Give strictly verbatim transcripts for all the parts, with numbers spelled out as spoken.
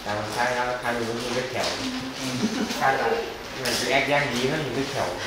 แต่มันใช่แล้วทานอยู่มันไม่แข็งทานอะไรเหมือนแอกย่างดีมันอยู่ไม่แข็ง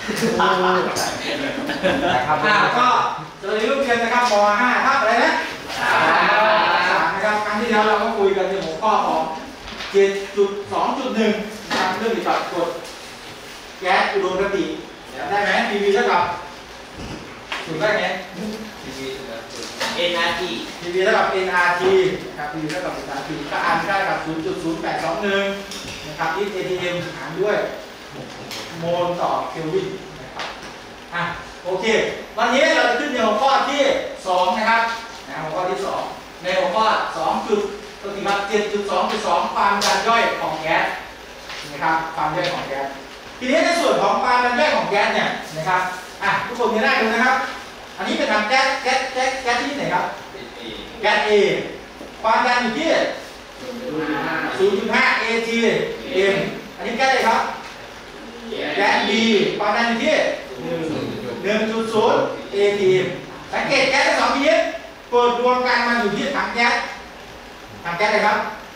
นะครับก็จะเรียนรูปเรียนนะครับม ห้าครับอะไรนะสามนะครับครั้งที่แล้วเราก็คุยกันในหัวข้อของ เจ็ดจุดสองจุดหนึ่ง นะครับเรื่องเกี่ยวกับกฎแก๊สอุดมคติได้ไหม พี วี เท่ากับถูกได้ไหมพี วี เท่ากับ เอ็น อาร์ ทีพี วี เท่ากับ เอ็น อาร์ ที นะครับ พี วี เท่ากับ เอ็น อาร์ ที ก็อ่านได้กับ ศูนย์จุดศูนย์แปดสองหนึ่ง นะครับ อิน เอ ที เอ็ม หารด้วยโมลต่อเคลวินนะครับอ่ะโอเควันนี้เราจะขึ้นในหัวข้อที่สองนะครับนะหัวข้อที่สองในหัวข้อสองจุดก็คือครับ เจ็ดจุดสองจุดสอง ความดันย่อยของแก๊สนะครับความย่อยของแก๊สทีนี้ในส่วนของความดันย่อยของแก๊สเนี่ยนะครับอ่ะทุกคนจะได้ดูนะครับอันนี้เป็นทางแก๊สแก๊สแก๊สแก๊สที่ไหนครับแก๊ส A ความดันอยู่ที่ ศูนย์จุดห้า เอ ที เอ็ม อันนี้แก๊สอะไรครับแก๊ส B ความดันอยู่ที่ หนึ่งจุดศูนย์ เอ ที เอ็ม สังเกตแก๊สทั้งสองชนิดเปิดรวมกันมาอยู่ที่ถังแก๊สถังแก๊สอะไรครับ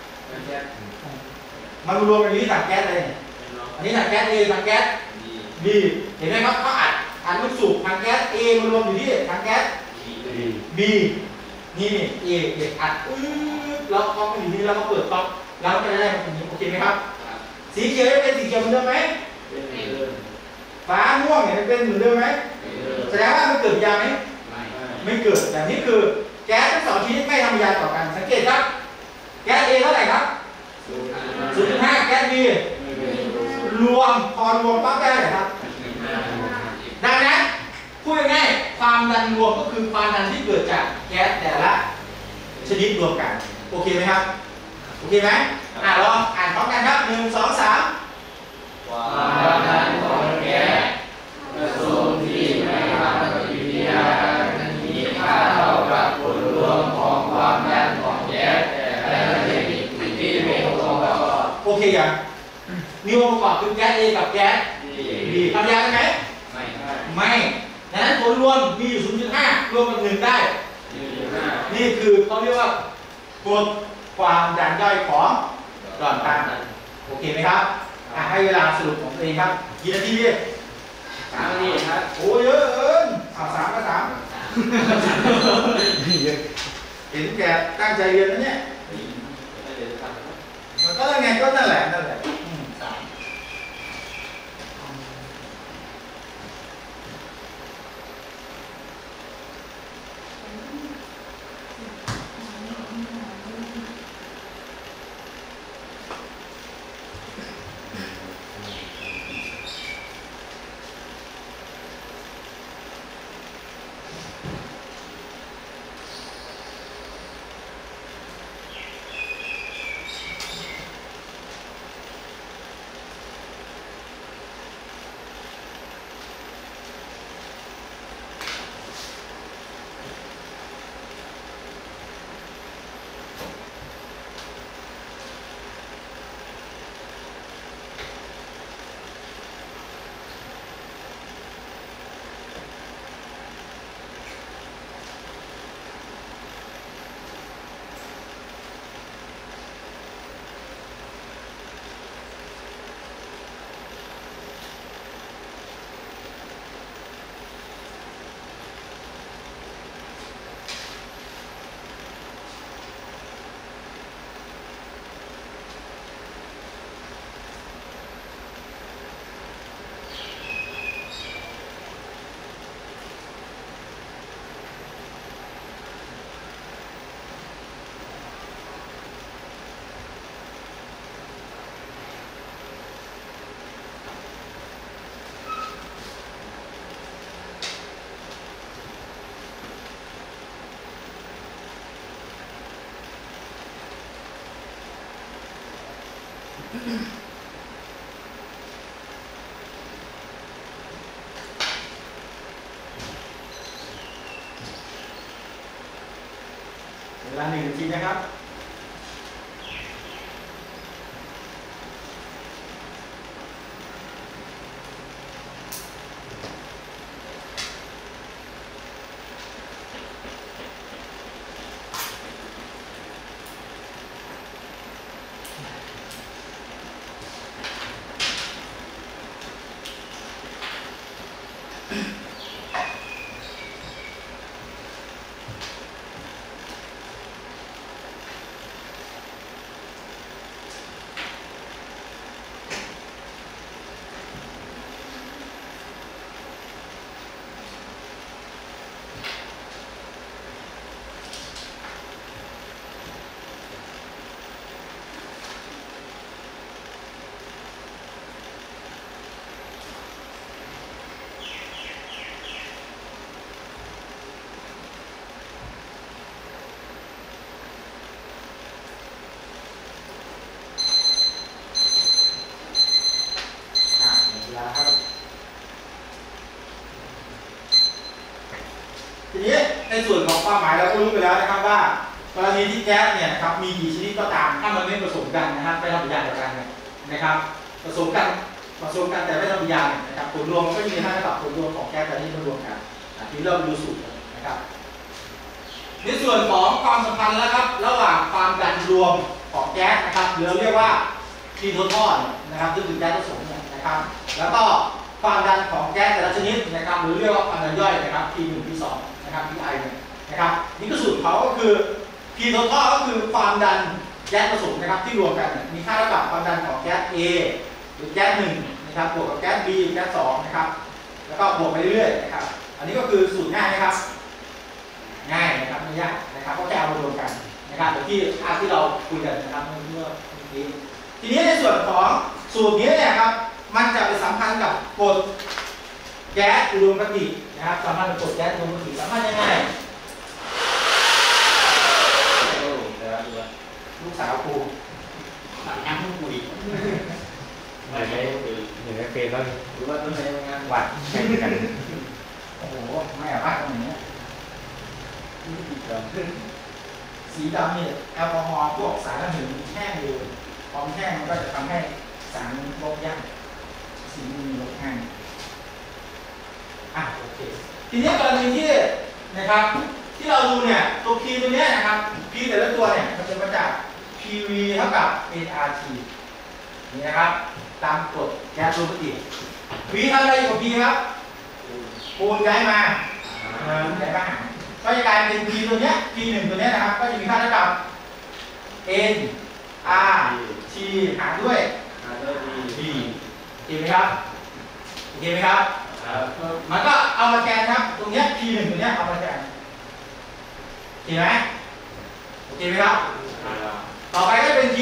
มันรวมกันอยู่ที่ถังแก๊สเลยอันนี้ถังแก๊ส A ถังแก๊ส B เห็นไหมครับเขาอัดอัดลูกสูบถังแก๊ส A มารวมอยู่ที่ถังแก๊ส B นี่ A เด็กอัดอื้อแล้วก๊อกมันอยู่นี่แล้วก็เปิดก๊อกแล้วก็จะได้มาตรงนี้โอเคไหมครับสีเขียวจะเป็นสีเขียวเหมือนเดิมไหมฟ้าม่วงเนี่ยเป็นเหมือนเดิมไหมแสดงว่ามันเกิดยาไหมไม่เกิดแต่นี่คือแก๊สทั้งสองชนิดไม่ทำยาต่อกันสังเกตครับแก๊ส A เท่าไหร่ครับ ศูนย์จุดห้า แก๊ส B รวมพอรวมปั๊บได้ไหมครับดังนั้นพูดง่ายๆความดันรวมก็คือความดันที่เกิดจากแก๊สแต่ละชนิดรวมกันโอเคไหมครับโอเคไหมอ่าลองอ่านพร้อมกันครับหนึ่งสองสามความดันของแก๊สผสมที่ไม่ทำปฏิกิริยากันมีค่าเท่ากับผลรวมของความดันของแก๊สแต่ละชนิดที่มีองค์ประกอบโอเคยังมีองค์ประกอบคือแก๊ส A กับแก๊ส B ทำยาได้ไหมไม่ไม่ดังนั้นผลรวมมีอยู่ ศูนย์จุดห้า รวมกับหนึ่งได้นี่คือเขาเรียกว่ากฎความดันย่อยของหลอดตาโอเคไหมครับให้เวลาสรุปของตัวเองครับกี่นาทีดีสามนาทีครับโอ้เยอะเกินเอาสามก็สามเห็นแกตั้งใจเรียนนะเนี่ยมันก็ไงก็นั่นแหละนั่นแหละสามเวลาหนึ่งนาทีนะครับในส่วนของความหมายเราก็รู้ไปแล้วนะครับว่ากรณีที่แก๊สเนี่ยนะครับมีกี่ชนิดก็ตามถ้ามันไม่ผสมกันนะครับไม่ทำปฏิกิริยาเดียวกันเนี่ยนะครับผสมกันผสมกันแต่ไม่ทำปฏิกิริยานะครับผลรวมมันก็มีค่าเท่ากับผลรวมของแก๊สแต่ที่มันรวมกันทีนี้เราดูสูตรนะครับในส่วนของความสัมพันธ์แล้วครับระหว่างความดันรวมของแก๊สนะครับหรือเราเรียกว่า T total นะครับซึ่งคือแก๊สผสมเนี่ยนะครับแล้วก็ความดันของแก๊สแต่ละชนิดนะครับหรือเรียกว่าความดันย่อยนะครับ T หนึ่ง T สองนะครับ T I เนี่ยนะครับนี่ก็สูตรเขาก็คือ T total ก็คือความดันแก๊สผสมนะครับที่รวมกันมีค่าเท่ากับความดันของแก๊ส A หรือแก๊สหนึ่งนะครับบวกกับแก๊ส B แก๊สสองนะครับแล้วก็บวกไปเรื่อยๆนะครับอันนี้ก็คือสูตรง่ายนะครับง่ายนะครับไม่ยากนะครับก็แค่เอามารวมกันนะครับเหมือนที่ภาพที่เราคุยกันนะครับเมื่อเมื่อกี้ทีนี้ในส่วนของสูตรนี้เนี่ยครับมันจะไปสัมพันธ์กับกรดแก๊สอุดมคตินะครับสัมพันธ์กับกรดแก๊สอุดมคติสัมพันธ์ยังไงลูกสาวครูตัดแอมลูกครูดิไม่ไม่เห็นในเฟซแล้วหรือว่าต้นไม้งานวัดแข่งกันโอ้โหไม่อาบ้าตรงนี้สีดำนี่แอลกอฮอล์พวกสารละเหยแห้งอยู่พอมแห้งมันก็จะทำให้สารลดยากสีมีลดง่ายอ่ะโอเคทีนี้กรณีที่นะครับที่เราดูเนี่ยตัว P ตัวนี้นะครับ P แต่ละตัวเนี่ยมันจะมาจาก พี วี เท่ากับ เอ็น อาร์ ที นี่นะครับตามกฎแก๊สอุดมคติ V ทำอะไรอยู่กับ P ครับปูนย้ายมาเงินย้ายมาก็จะกลายเป็น P ตัวเนี้ย P หนึ่งตัวเนี้ยนะครับก็จะมีค่าเท่ากับ N R T หารด้วย B โอเคไหมครับโอเคไหมครับมันก็เอามาแทนครับตรงเนี้ย P หนึ่งตัวเนี้ยเอามาแทนโอเคไหมโอเคไหมครับต่อไปก็เป็น T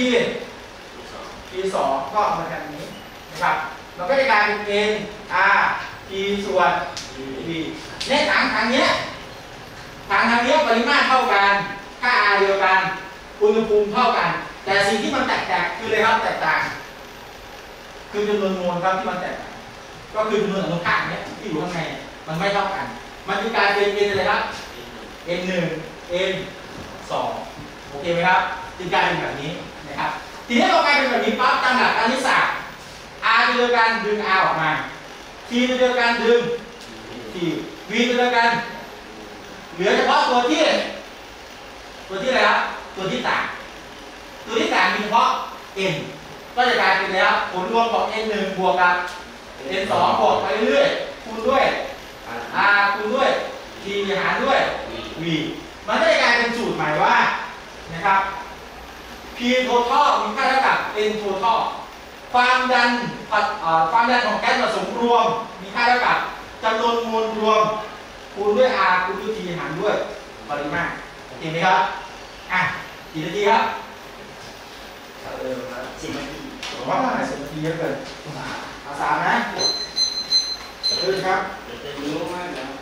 T สองก็เอามาแทนนี้นะครับมันก็จะกลายเป็น N R T ส่วน B ในถังถังเนี้ยถังทางนี้ปริมาตรเท่ากันค่า R เดียวกันอุณหภูมิเท่ากันแต่สิ่งที่มันแตกต่างคืออะไรครับแตกต่างคือจำนวนโมลครับที่มันแตกต่างก็คือจำนวนอนุภาคเนี้ยที่อยู่ข้างในมันไม่เท่ากันมันจะกลายเป็น N อะไรครับ N หนึ่ง N สองโอเคไหมครับจึงกลายเป็นแบบนี้นะครับทีนี้เรากลายเป็นแบบนี้ปั๊บตามหลักคณิตศาสตร์ R จะเดียวกันดึง R ออกมา T จะเดียวกันดึง T V จะเดียวกันเหลือเฉพาะตัวที่ตัวที่อะไรครับตัวที่ต่างตัวที่ต่างมีเฉพาะ N ก็จะกลายเป็นแล้วผลรวมของ N หนึ่งบวกกับ N สองบวกไปเรื่อยๆคูณด้วย R คูณด้วย T หารด้วย V มันก็จะกลายเป็นสูตรใหม่ว่านะครับ P total มีค่าเท่ากับ N total ความดันความดันของแก๊สผสมรวมมีค่าเท่ากับจำนวนโมลรวมคูณด้วย R คูณด้วย T หารด้วยปริมาตรโอเคไหมครับอ่ะกี่นาทีครับเออสิบนาทีผมว่าสิบนาทีเยอะเกินเอาสามนะเออครับจะรู้มากนะ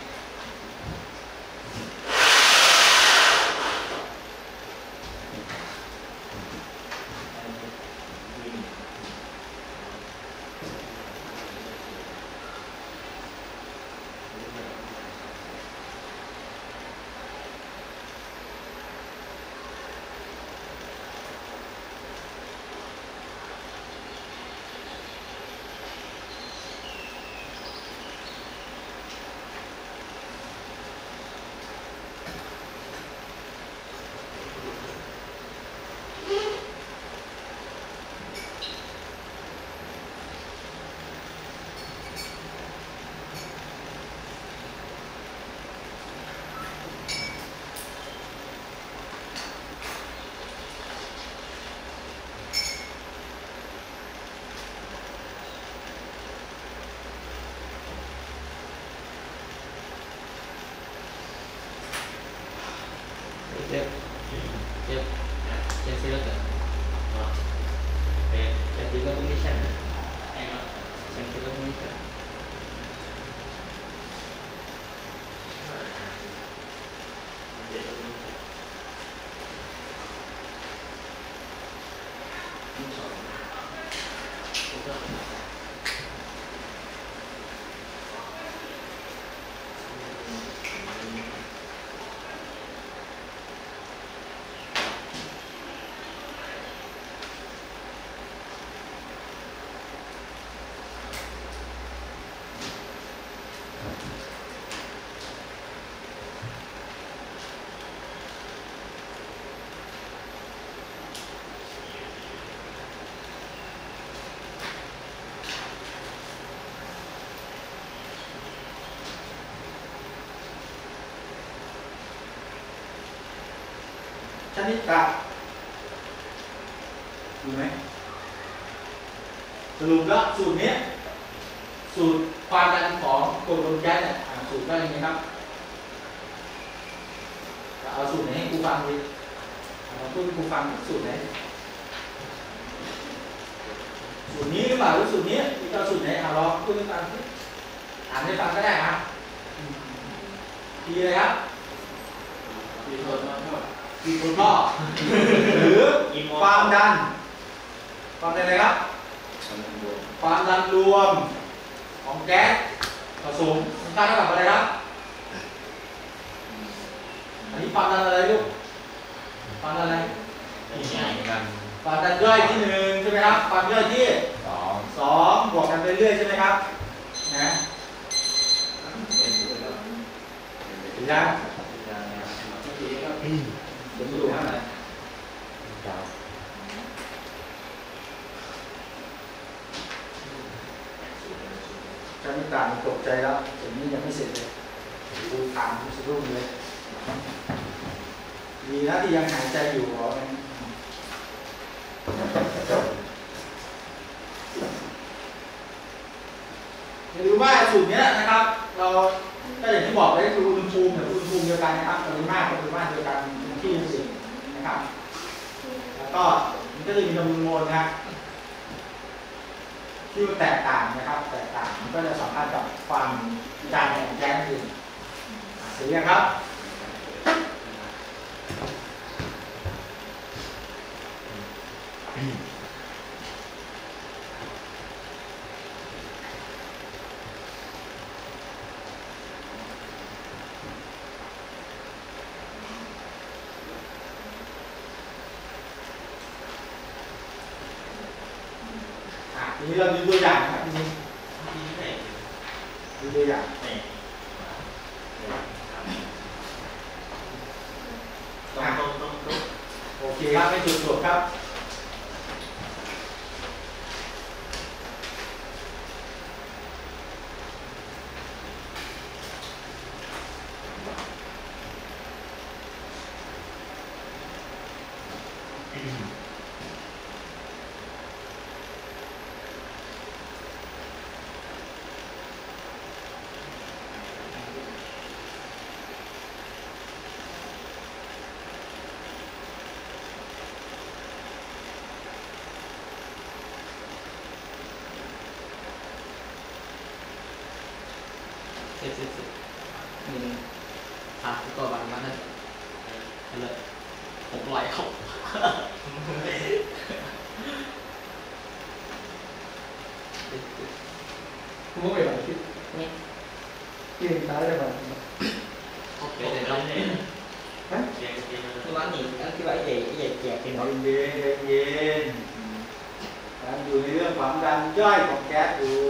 Yep. Yep. Can see that. Okay. Can see the condition. Hang on. Can see the condition. นิตะดูไหมสรุปแล้วสูตรนี้สูตรความดันของกรดลมแก๊สเนี่ยสูตรก็อย่างนี้ครับเอาสูตรไหนให้ครูฟังดิเอาพูดให้ครูฟังสูตรไหนสูตรนี้หรือเปล่าหรือสูตรนี้ที่เราสูตรไหนเอาลองพูดให้ฟังดิอ่านให้ฟังก็ได้ครับทีอะไรครับทีโทนท่อทีโทนท่อหรือความดันความดันอะไรครับความดันรวมของแก๊สผสมค่าเท่ากับอะไรครับอันนี้ความดันอะไรลูกความดันอะไรความดันย่อยที่หนึ่งใช่ไหมครับความย่อยที่สองสองบวกกันไปเรื่อยใช่ไหมครับนะเห็นยังเดี๋ยวดูให้หน่อยจำไม่ต่างตกใจแล้วเดี๋ยวนี้ยังไม่เสร็จเลยดูถามดูสะดุ้งเลยมีนะที่ยังหายใจอยู่เหรออย่าลืมว่าสูตรนี้นะครับเราก็อย่างที่บอกไว้คืออุณหภูมิเนี่ยอุณหภูมิเดียวกันนะครับปริมาตรปริมาตรเดียวกันที่สิ่งนะครับแล้วก็มันก็จะมีจำนวนโมลนะที่มันแตกต่างนะครับแตกต่างมันก็จะสัมพันธ์กับความดันของแก๊สอื่นเสร็จยังครับทีนี้เราดูตัวอย่างนะครับทีนี้ดูตัวอย่างต้องต้องต้องโอเคครับไม่จุดจบครับเสร็จเสร็จเสร็จนี่อ่ะก็บางมันนั่นเลยหกร้อยเข้าคุณไม่ไหวคิดนี่เก่งตายเลยมั้งโอเคเดี๋ยวเราฮะคือว่านี่ก็คือว่าใหญ่ใหญ่แก่เป็นเย็นเย็นเย็นการอยู่ในเรื่องความดันย่อยของแก๊สอยู่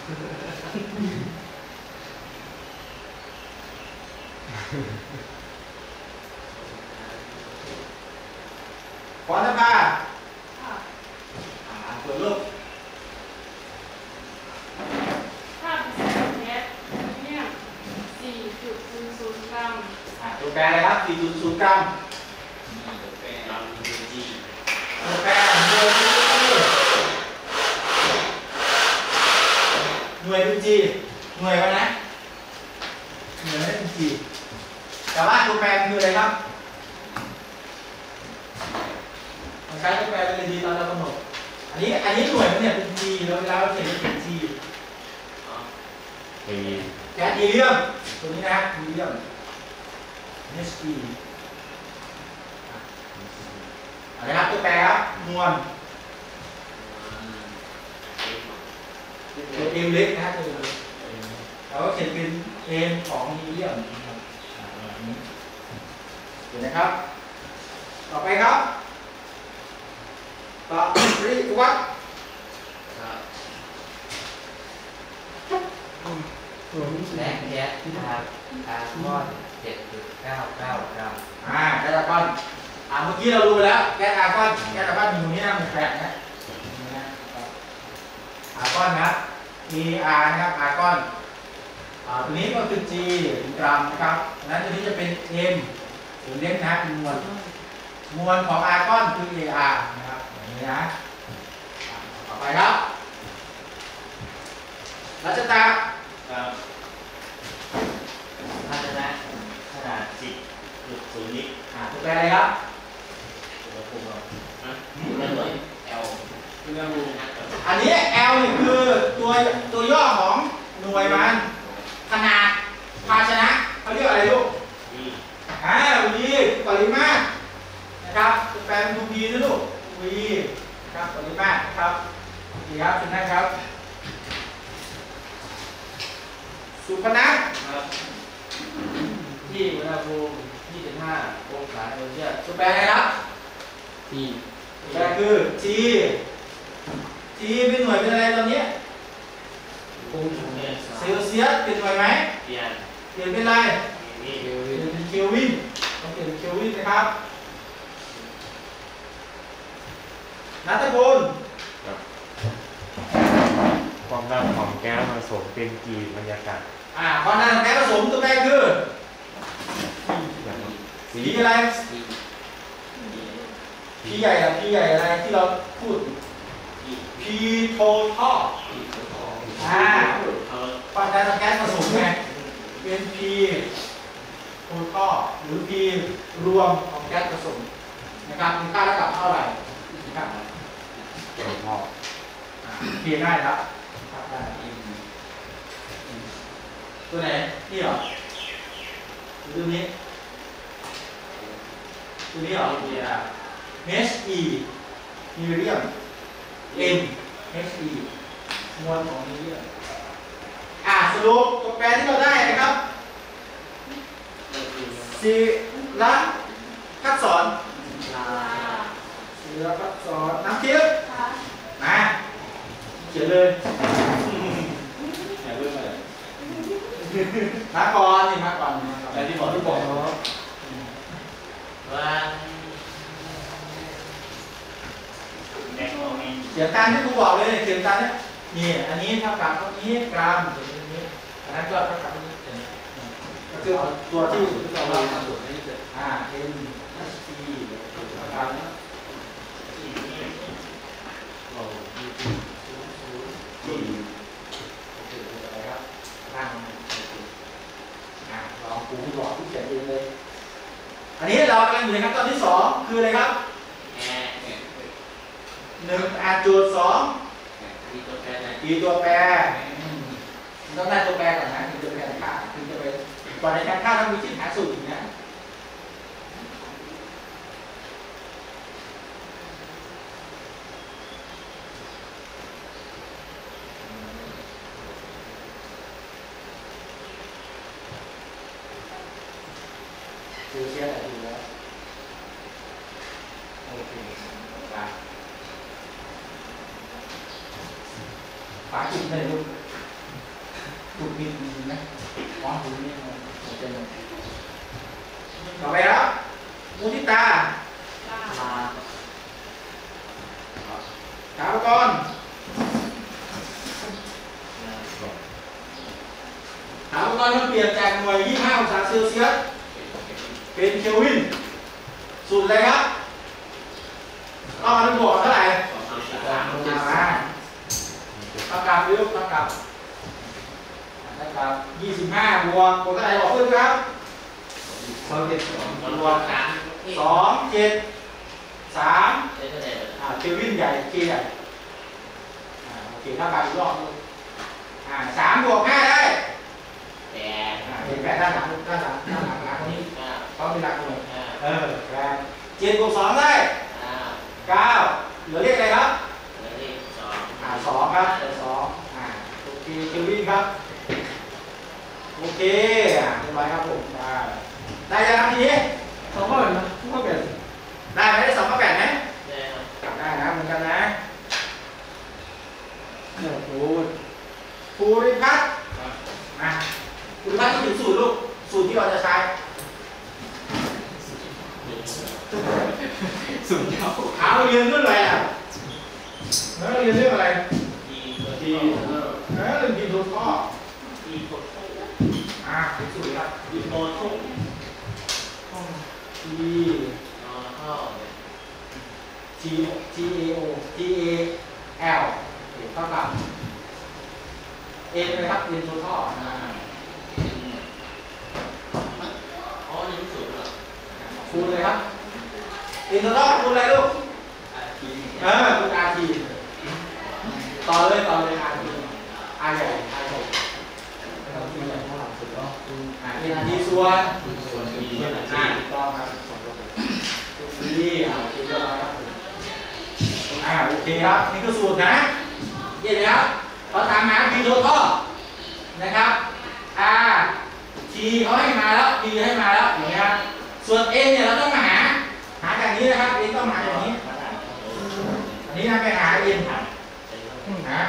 ขอนะป้าอ่าเปิดลูกถ้าเป็นแก๊สเนี่ย สี่จุดศูนย์ศูนย์ กรัมอ่าตัวแปรอะไรครับ สี่จุดศูนย์ กรัมตัวแปรเรามีจีตัวแปรหน่วยหน่วยเป็น G หน่วยกันนะหน่วยไม่เป็น G แต่ว่าตัวแปรคืออะไรครับมันใช้ตัวแปรเป็น G ตอนเรากำหนดอันนี้อันนี้หน่วยมันเนี่ยเป็น G แล้วเวลาเราเขียนเป็น G แก๊สฮีเลียมตัวนี้นะฮีเลียม H E อะไรครับตัวแปรครับมวลตัวเอ็มเล็กนะตัวเราก็เขียนเป็นเอ็มของฮีเลียมนะครับเห็นไหมครับต่อไปครับต่อรีวัดแรงแก๊สครับคาร์บอน เจ็ดจุดเก้าเก้ากรัมอ่าแก๊สคาร์บอนอ่าเมื่อกี้เรารู้ไปแล้วแก๊สคาร์บอนแก๊สคาร์บอนอยู่นี่นะมันแปลกนะคาร์บอนนะ E R นะครับคาร์บอนอ่าตัวนี้ก็คือ G เป็นกรัมนะครับนั้นตัวนี้จะเป็น M ส่วนเล็กนะเป็นมวลมวลของอาร์กอนคือ เอ อาร์ นะครับอย่างนี้นะต่อไปครับรัชตาครับภาชนะขนาดสิบจุดศูนย์ลิตรอ่าตัวแปรอะไรครับอุณหภูมิครับนะไม่เหมือน L อุณหภูมิอันนี้ L นี่คือตัวตัวย่อของหน่วยมันขนาดภาชนะเขาเรียกอะไรลูก V อ่า V ปริมาตรนะครับตัวแปรเป็นตัว V นะลูก V นะครับปริมาตรครับดีครับคุณนะครับสุพนัทครับที่อุณหภูมิยี่สิบห้าองศาเซลเซียสตัวแปรอะไรครับ T ตัวแปรคือ G G เป็นหน่วยเป็นอะไรตอนนี้องศาเซลเซียสเป็นหน่วยไหมเปลี่ยนเปลี่ยนเป็นอะไรนี่เปลี่ยนเป็นเคลวินต้องเปลี่ยนเป็นเคลวินนะครับนัทพลความดันของแก๊สผสมเป็นกี่บรรยากาศอ่าความดันของแก๊สผสมตัวแปรคืออย่างนี้สีอะไร T พี่ใหญ่อะพี่ใหญ่อะไรที่เราพูด P P total อ่าเอาความดันของแก๊สผสมไงเป็น P total หรือ P รวมของแก๊สผสมนะครับมีค่าเท่ากับเท่าไหร่นะครับตัวพ่อเขียนได้ครับครับได้ตัวไหนนี่เหรอตัวนี้ตัวนี้เหรอ H E helium M H E มวลของฮีเลียมอ่าสรุปตัวแปรที่เราได้นะครับศิละพัดสอนศิละพัดสอนน้ำทิพย์มาเขียนเลยอย่าเพิ่งเลยมาก่อนนี่มาก่อนแต่ที่บอกที่บอกเนาะวันแม็กโนมีเขียนตามที่ครูบอกเลยเขียนตามนี้นี่อันนี้เท่ากับเท่านี้กรัมเขียนตรงนี้อันนั้นก็เท่ากับนี้ก็คือตัวที่เราเราทำสูตรนี้เสร็จอ่า N H T เท่ากับที่นี่โอ้ยสี่โอเคอะไรครับร่างอ่าลองครูที่บอกที่เขียนเองเลยอันนี้เรากำลังอยู่ในขั้นตอนที่สองคืออะไรครับแอร์หนึ่งอ่านโจทย์สองมีตัวแปรไหนมีตัวแปรต้องได้ตัวแปรก่อนนะถึงจะไปค่าถึงจะไปก่อนในการค่าต้องมีชิ้นหาสูตรอีกนะดูเชียร์อะไรดูแล้วโอเคไปฝาจุดเลยลูกจุดมีดีไหมมองดูนี่มันจะต่อไปครับมูทิตาถามก่อนถามก่อนมันเปลี่ยนจากหน่วยยี่สิบห้าองศาเซลเซียสเป็นเคลวินสูตรอะไรครับต้องมาดูบวกเท่าไหร่เท่ากับลูกเท่ากับเท่ากับยี่สิบห้าบวกบวกเท่าไหร่บอกเพื่อนครับสองเจ็ดสองบวกสองเจ็ดสามอ่าเคลวินใหญ่เคใหญ่อ่าโอเคเท่ากับอีกรอบนึงอ่าสามบวกห้าได้แปดอ่าเห็นแปดด้านหลังด้านหลังด้านหลังหลังตรงนี้เขาเป็นหลักหน่วยเออแปดเจ็ดบวกสองได้เก้าเหลือเลขอะไรครับอ่าสองครับเหลือสองอ่าโอเคเคลวินครับโอเคอ่าเรียบร้อยครับผมได้ได้ยังครับทีนี้สองข้อแบบนะข้อแบบได้ไหมได้สองข้อแบบไหมได้นะเหมือนกันนะเนี่ยภูภูริพัฒน์มาภูริพัฒน์ต้องถึงสูตรลูกสูตรที่เราจะใช้สูตรเขาเอาเรียนเรื่องอะไรอ่ะเออเรียนเรื่องอะไรทีเออเรื่องทีโทข้อทีโทอ่าถึงสูตรครับทีโทข้อที G G A O G A L เท่ากับ N เลยครับ N total อ๋อนี่สุดเหรอคูณเลยครับ N total คูณอะไรลูกเออคูณ R T ต่อเลยต่อเลย R T R ใหญ่ R ใหญ่เราที่ใหญ่เท่าไหร่สุดก็คูณ N T ส่วนส่วนดีอ่าถูกต้องครับดีอ่าโอเคเรียบร้อยครับอ่าโอเคครับนี่คือสูตรนะเย็นแล้วเราตามหา P total นะครับ R T เขาให้มาแล้ว P ให้มาแล้วอย่างเงี้ยส่วน N เนี่ยเราต้องมาหาหาจากนี้นะครับ N ต้องมาจากนี้อันนี้นะไปหา N นะ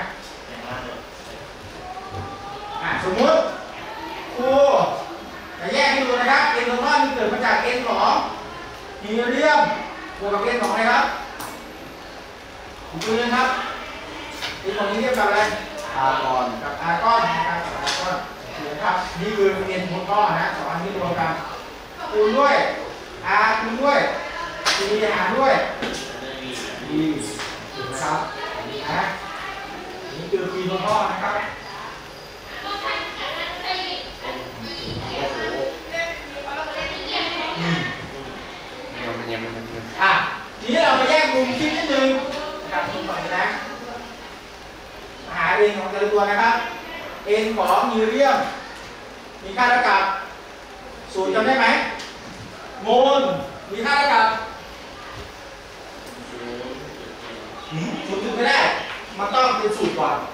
อ่าสมมุติครูจะแยกให้ดูนะครับ N total นี่เกิดมาจาก N ของฮีเลียมบวกกับ N ของอะไรครับดูเลยครับ N ของฮีเลียมกับอะไรอาร์กอนกับอาร์กอนนะครับกับอาร์กอนนะครับนี่คือ N total นะสองอันนี้รวมกันคูณด้วย R คูณด้วย T หารด้วย D นะครับนี่นะนี่คือ P total นะครับอ่ะทีนี้เรามาแยกมุมคิดนิดนึงนะครับมุมก่อนนะหา N ของแต่ละตัวนะครับ N ของฮีเลียมมีค่าเท่ากับศูนย์จำได้ไหมโมลมีค่าเท่ากับศูนย์จุดไม่ได้มันต้องเป็นสูตรก่อน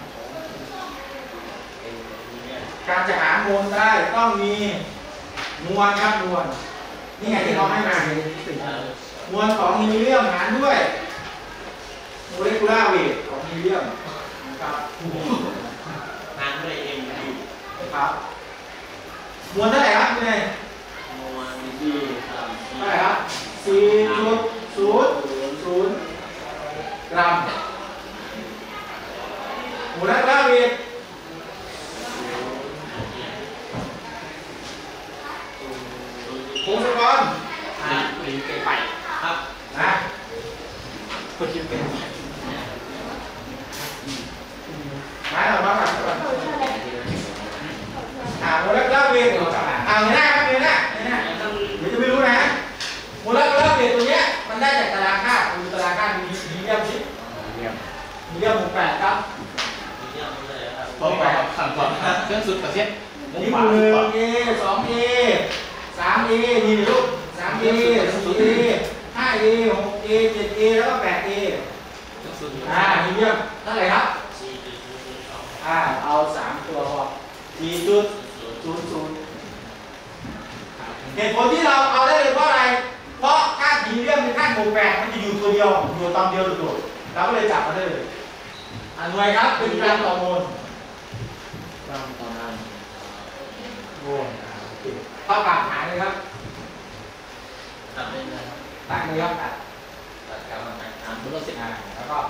การจะหาโมลได้ต้องมีมวลครับมวลนี่ไงที่เขาให้มามวลของฮีเลียมหารด้วยโมเลกุลาร์เวทของฮีเลียมนะครับหารด้วย M ครับมวลเท่าไหร่ครับคุณเนยมวลที่สามเท่าไหร่ครับสี่จุดศูนย์ศูนย์กรัมโมเลกุลาร์เวทพงศกรอ่าเป็นไปครับนะคนคิดเป็นหมายเราบ้างครับอ่าโมเลกุลาร์เวทอ่าเงยหน้าครับเงยหน้าเงยหน้าเดี๋ยวจะไม่รู้นะโมเลกุลาร์เวทตัวเนี้ยมันได้จากตารางค่าดูตารางค่ามีฮีเลียมชิปฮีเลียมหกแปดครับบอกไปครับขั้นตอนเครื่องสุดประเทศนี่คือหนึ่ง A สอง A สาม A นี่ลูกสาม A สี่ A ห้า A หก A เจ็ด A แล้วก็แปด A อ่าฮีเลียมเท่าไหร่ครับอ่าเอาสามตัวพอสี่จุดศูนย์ศูนย์เหตุผลที่เราเอาได้เลยเพราะอะไรเพราะค่าฮีเลียมในค่าหกแปดมันจะอยู่ตัวเดียวอยู่ตอนเดียวโดดเราก็เลยจับมาได้เลยอ่าหน่วยครับเป็นกรัมต่อโมลกรัมต่อน้ำโมลเท่ากับหารเลยครับตัดได้เลยตัดเลยครับตัดตัดกรัมตัดน้ำรู้สึกอ่าแล้วก็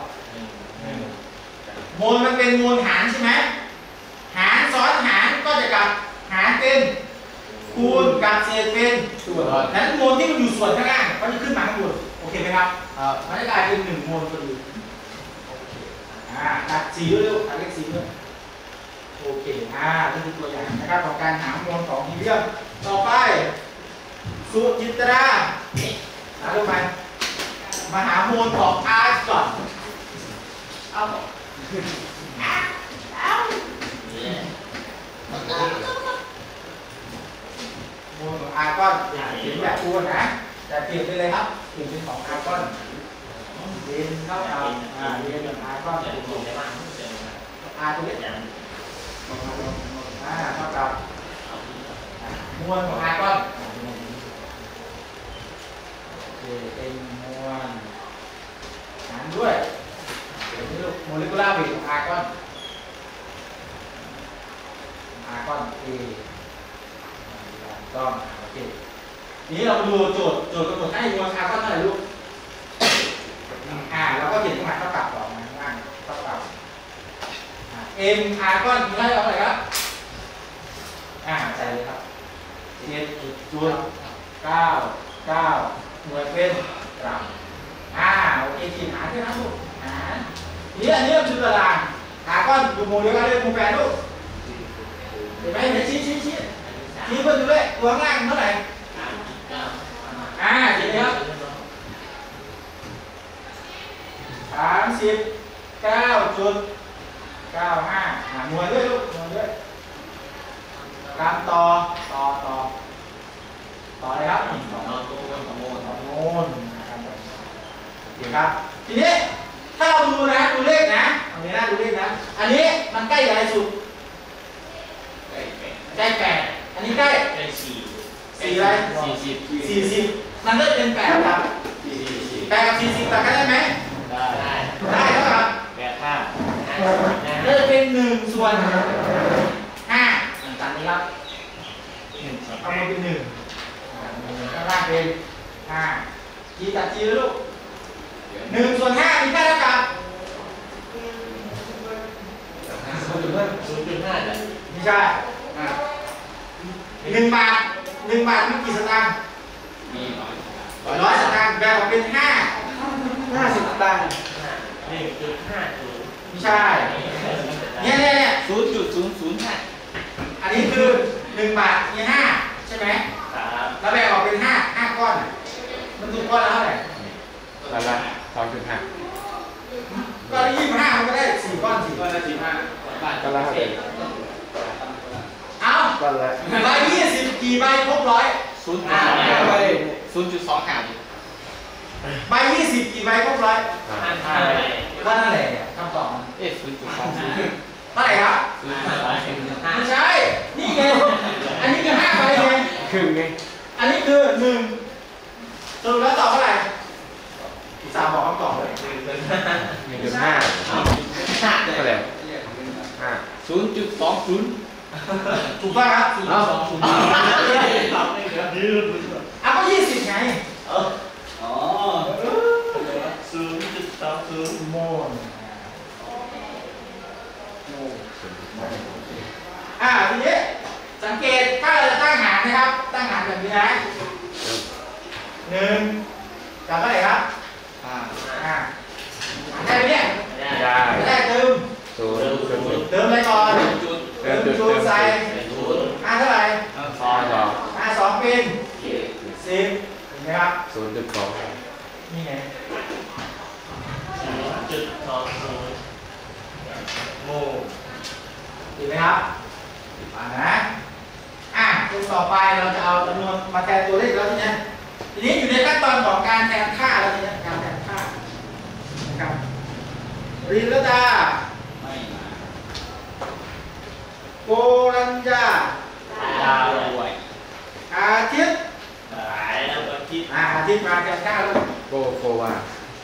โมลมันเป็นโมลหารใช่ไหมหารซ้อนหารก็จะกับหารเป็นคูณกับเศษเป็นส่วนนั้นโมลที่มันอยู่ส่วนข้างล่างก็จะขึ้นมาข้างบนโอเคไหมครับมันจะกลายเป็นหนึ่งโมลพอดีอ่าตัดสีด้วยลูกตัดเลขสีด้วยโอเคอ่านี่คือตัวอย่างนะครับของการหาโมลของฮีเลียมต่อไปสุจิตราหาดูไปมาหาโมลของอาร์ก่อนเอาเอาเอาโมลของอาร์ก้อนเขียนแบบคูณนะแต่เปลี่ยนไปเลยครับเปลี่ยนเป็นของอาร์ก้อนเรียนเท่ากับอ่าเรียนกับอาร์ก้อนเป็นของอาร์ตัวนี้อ่าเท่ากับมวลของอาร์ก้อนเป็นมวลหารด้วยเดี๋ยวนี้ลูกโมเลกุลาร์เวทของอาร์ก้อนอาร์ก้อนเอต้องโอเคนี้เราดูโจทย์โจทย์กำหนดให้มวลอาร์ก้อนเท่าไหร่ลูกอ่าเราก็เขียนขึ้นมาเท่ากับต่อมาข้างล่างเท่ากับเอ็มอาร์ก้อนมีเท่าไหร่ครับอ่าใส่เลยครับเจ็ดจุดเก้าเก้าหน่วยเป็นกรัมอ่าโอเคทีหาที่นะลูกหาทีนี้อันนี้คือตารางหาก้อนดูโมเดลกันเลยโมแปรลูกเห็นไหมเห็นชี้ชี้ชี้ชี้เพื่อนดูเลยตัวข้างล่างเท่าไหร่อ่าทีนี้ครับสามสิบเก้าจุดเก้าห้าหาหน่วยด้วยลูกหน่วยด้วยกรัมต่อต่อต่อต่ออะไรครับต่อเราตัวของโมต่อโน่นนะครับเดี๋ยวครับทีนี้ถ้าเราดูนะดูเลขนะเอาเนี้นะดูเลขนะอันนี้มันใกล้อะไรสุดใกล้แปดใกล้แปดอันนี้ใกล้ใกล้สี่สี่อะไรสี่สิบสี่สิบมันได้เป็นแปดครับสี่สิบแปดกับสี่สิบต่างกันได้ไหมได้ได้ได้เท่ากับแปดห้าได้เป็นหนึ่งส่วนห้าตามนี้ครับหนึ่งสองเอามาเป็นหนึ่งข้างล่างเป็นห้าจีตัดจีลูกหนึ่งส่วนห้ามีค่าเท่ากับศูนย์จุดห้าศูนย์จุดห้าเลยไม่ใช่หนึ่งบาทหนึ่งบาทมันกี่สตางค์มีร้อยร้อยสตางค์แบ่งออกเป็นห้าห้าสิบสตางค์หนึ่งจุดห้าศูนย์ไม่ใช่เนี่ยเนี่ยเนี่ยศูนย์จุดศูนย์ศูนย์ห้าอันนี้คือหนึ่งบาทมีห้าใช่ไหมครับแล้วแบ่งออกเป็นห้าห้าก้อนน่ะมันถูกก้อนละเท่าไหร่ละละสองจุดห้าก้อนละยี่สิบห้ามันก็ได้สี่ก้อนสี่ก็ละสิบห้าบาทก็ละเท่าไหร่เอาก็ละใบยี่สิบกี่ใบครบร้อยศูนย์จุดสองห้าศูนย์จุดสองห้าใบยี่สิบกี่ใบครบร้อยอ่าห้าห้าก็นั่นแหละเนี่ยคำตอบมันเอ๊ะศูนย์จุดสองศูนย์เท่าไหร่ครับศูนย์จุดสองห้าไม่ใช่ นี่ไง อันนี้คือห้าใบไงครึ่งไงอันนี้คือหนึ่งสรุปแล้วตอบเท่าไหร่สามบอกคำตอบเลยหนึ่งจุดห้าห้าเท่าไหร่ห้าศูนย์จุดสองศูนย์ถูกต้องครับเอาสองศูนย์อ่ะก็ยี่สิบไงอ๋อศูนย์จุดสองศูนย์โมนอ่าทีนี้สังเกตถ้าเราจะตั้งหารนะครับ ตั้งหารแบบนี้นะหนึ่งกับเท่าไหร่ครับอ่าอ่าได้ไหมเนี่ยได้ไม่ได้เติมศูนย์จุดศูนย์เติมอะไรก่อนจุดเติมจุดใส่อ่าเท่าไหร่สสออง งสองอ่าสองเป็นสิบเห็นไหมครับศูนย์จุดสองนี่ไงจุดสองศูนย์โมเห็นไหมครับอ่านะอ่ะตัวต่อไปเราจะเอาจำนวนมาแทนตัวเลขแล้วทีนี้ทีนี้อยู่ในขั้นตอนของการแทนค่าแล้วทีนี้การแทนค่านะครับรินลดาไม่มาโกรัญญาดาวด้วยอาทิตย์หลายแล้วก็คิดอ่าอาทิตย์มาแทนค่าลูกโกโกวา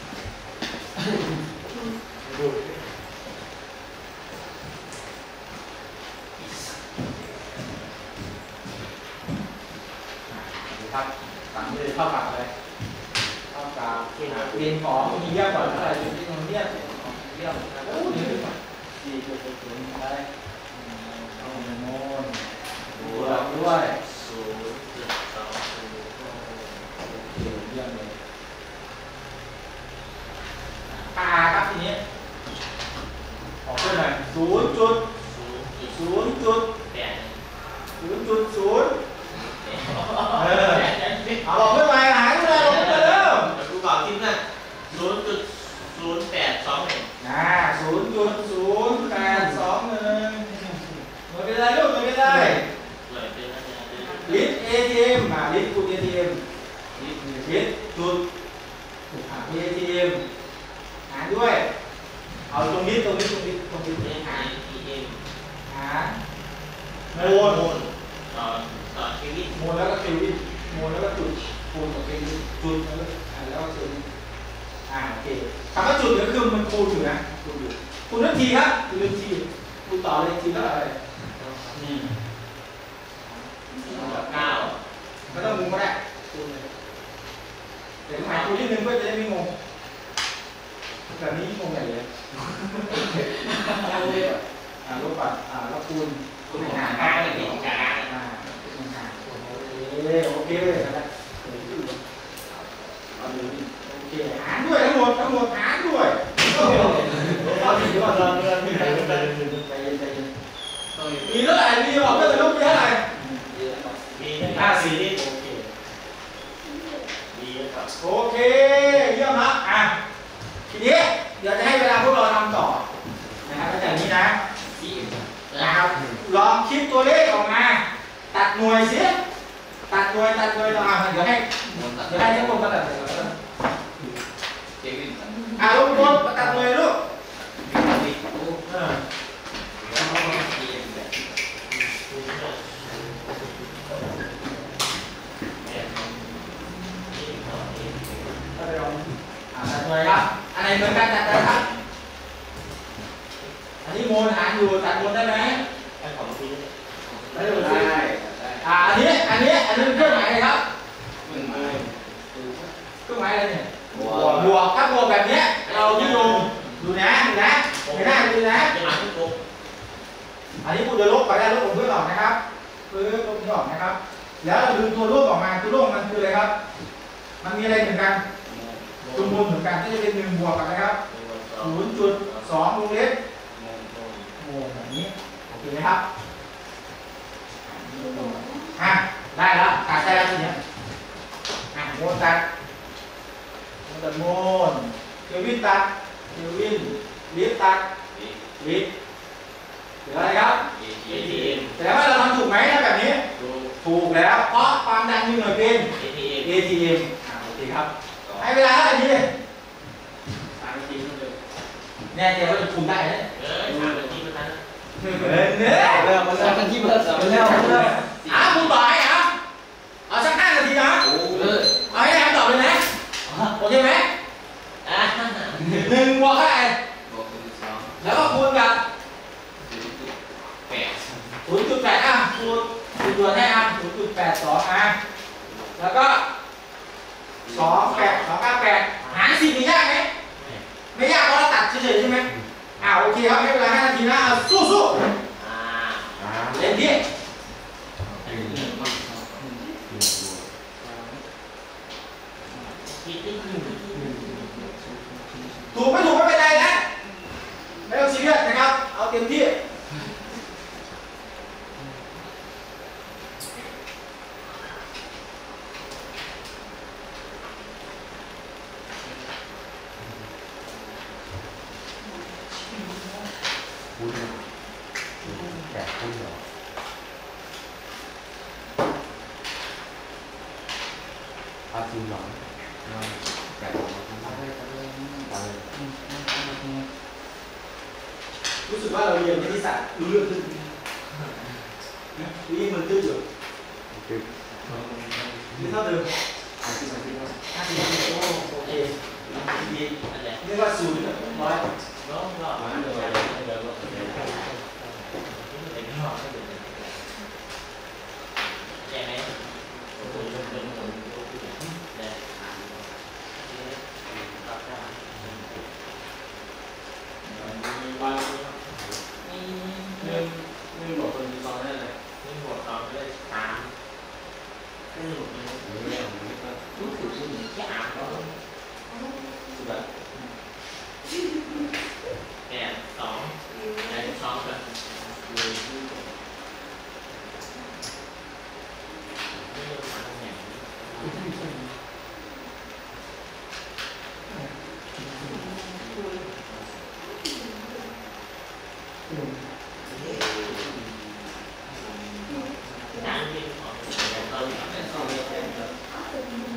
ครับต่างเลยเท่ากับอะไรเท่ากับเรียนของมีเยี่ยมกว่าเท่าไหร่เรียนที่โรงเรียนเยี่ยมโอ้ดีเลยสี่จุดศูนย์อะไรเอาโน่นบวกด้วยศูนย์จุดสองศูนย์เยี่ยมเลยอาครับทีนี้ออกเพื่อนหน่อยศูนย์จุดศูนย์จุดศูนย์จุดแปดศูนย์จุดศูนย์เออเอาบอกเพื่อนมาหาเพื่อนลงมาเร็วกูบอกคิดนะศูนย์จุดศูนย์แปดสองหนึ่งอ่าศูนย์จุดศูนย์แปดสองหนึ่งหมดไปเลยลูกหมดไปเลยเลยเป็นอะไรเป็นลิตร เอ ที เอ็ม อ่าลิตรจุด เอ ที เอ็ม ลิตรลิตรจุดอ่า เอ ที เอ็ม หารด้วย เอาตรงนี้ตรงนี้ตรงนี้ตรงนี้เอ็นหารทีเอ็มหารโมโมลลต่อต่อชีวิตโมลแล้วก็เคลวินโมลแล้วก็จุดคูณกับเคลวินจุดแล้วก็อ่าแล้วก็เคลวินอ่าโอเคคำว่าจุดก็คือมันคูณอยู่นะคูณอยู่คูณด้วยทีครับคูณด้วยทีคูณต่อเลยทีเท่าไหร่นี่เก้าไม่ต้องงงก็ได้คูณเลยเดี๋ยวหมายคูณนิดนึงเพื่อจะได้ไม่งงแบบนี้งงใหญ่เลยอ่าลบปัดอ่าลบคูณคูณหารเก้าเลยที่กลางอ่าคูณหารโอเคโอเคนั่นแหละเอาดูดิน่วยสิตัดหน่วยตัดหน่วยเราอ่ะเดี๋ยวให้โมนตัดเดี๋ยวให้ทั้งหมดมาตัดเลยเจวินตัดอ่ะลูกบอลมาตัดหน่วยลูกวิกโอ้เออเย็นแบบตัดเลยอ่ะตัดหน่วยครับอันไหนเหมือนกันตัดได้ครับอันนี้โมลหารอยู่ตัดโมลได้ไหมไอ้ของที่ไม่ได้หมดได้สิได้อ่ะอันนี้อันนี้อันนี้เป็นเครื่องหมายอะไรครับหนึ่งมือเครื่องหมายอะไรเนี่ยบวบวกบวกถ้าบวกแบบเนี้ยเราที่ลงดูนะดูนะไม่ได้ดูนะจะมาทุกคนอันนี้พูดจะลบก็ได้ลบผมเพื่อออกนะครับเพื่อลบเพื่อออกนะครับ แล้วเราดึงตัวลบออกมาตัวลบมันคืออะไรครับ มันมีอะไรเหมือนกันตัวมูลเหมือนกันก็จะเป็นหนึ่งบวกกันนะครับศูนย์จุดสองวงเล็บโมงแบบนี้โอเคไหมครับอ่ะได้แล้วตัดได้แล้วทีเนี้ยอ่ะโมลตัดโมลตัดโมลเคลวินตัดเคลวินลิตรตัดลิตรเหลืออะไรครับเอทีเอ็มแสดงว่าเราทำถูกไหมถ้าแบบนี้ดูถูกแล้วเพราะความดันมีหน่วยเป็นเอทีเอ็มเอ ที เอ็ม อ่าโอเคครับให้เวลาเท่าไหร่ดีสามนาทีเท่าเดิมแน่ใจว่าจะคุมได้ไหมเออสามนาทีเท่านั้นเออเนื้อเริ่มมาเริ่มกันที่เพิ่มเริ่มเริ่มอ่ะคุณต่อให้อ่ะเอาสักห้านาทีนะโอ้เลยเอาให้ได้คำตอบเลยนะโอเคไหมอ่ะหนึ่งบวกเท่าไหร่บวกเป็นสองแล้วก็คูณกับศูนย์จุดแปดศูนย์จุดแปดอ่ะคูณคูณตัวให้อ่ะศูนย์จุดแปดสองอ่ะแล้วก็สองแปดสองเก้าแปดหารสิบนี่ยากไหมไม่ยากเพราะเราตัดเฉยๆใช่ไหมอ่าโอเคครับให้เวลาห้านาทีนะเอาสู้ๆอ่าอ่าเล่นที่หนึ่งหนึ่งหนึ่งคิดที่หนึ่งถูกไม่ถูกไม่เป็นไรนะไม่ต้องซีเรียสนะครับเอาเต็มที่คุณแกะคุณเหรออาจริงเหรอแกะออกมาคุณตายตายรู้สึกว่าเราเรียนคณิตศาสตร์รู้เรื่องขึ้นวิ่งมันตื้ออยู่คือคือเท่าเดิมอาจริงอาจริงห้าสิบโอ้โอเคดีนั่นแหละเรียกว่าศูนย์ร้อยน้องก็มาเลยเลยเลยเลยไม่หอกก็เลยใช่ไหมโอ้ยเป็นคนเนี่ยรับได้บางนี่หนึ่งหนึ่งบวกคนมีสองได้เลยหนึ่งบวกสองได้สามหนึ่งบวกหนึ่งรู้สึกว่าหนึ่งสามก็สุดแบบแปดสองแปดสองแบบเลยไม่ต้องทำอย่างนี้น้ำที่ของเราเป็นสองเดือน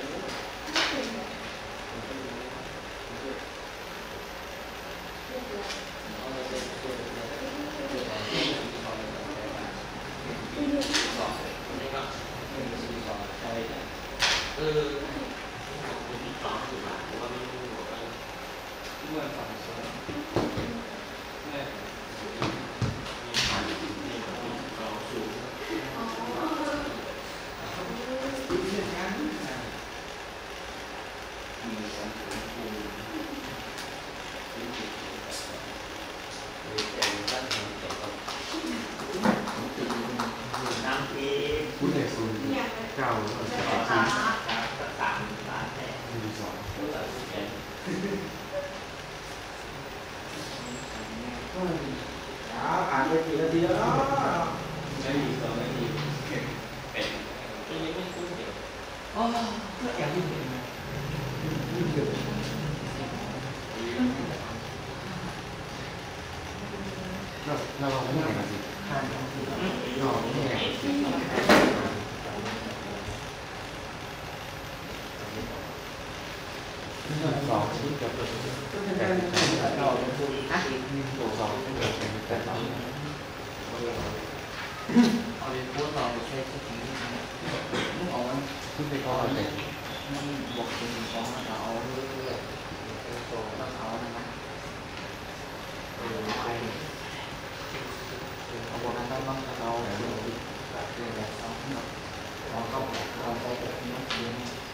เออเป็นที่สองถูกป่ะเพราะว่าไม่รู้ว่าเมื่อสองส่วนเนี่ยมีพันมีสองสูงน้ำพีคุณเนี่ยศูนย์เก้าแล้วก็สามสามสามสามสามแน่หนึ่งสองรู้สึกเก่งเอาผ่านไปกี่นาทีแล้วเนาะไม่มีสองไม่มีเป็นตัวนี้ไม่คุ้นเด็กอ๋อเพื่อแอบยิ่งเห็นไหมยิ่งเกิดเราเราลองพูดกันสิผ่านการถือหน่อนี่ไงสองชิ้นกับตัวเราอ่ะตัวสองแต่สองเอาไปพูดต่อไปใช้ที่นี้มึงเอามันขึ้นไปก่อนเลยมันบวกเป็นสองแล้วเอาเรื่อยๆแล้วเอานะนะเอาบวกกันได้บ้างเราเรื่องเรื่องแบบสองเราก็เราไปแบบนี้เรียน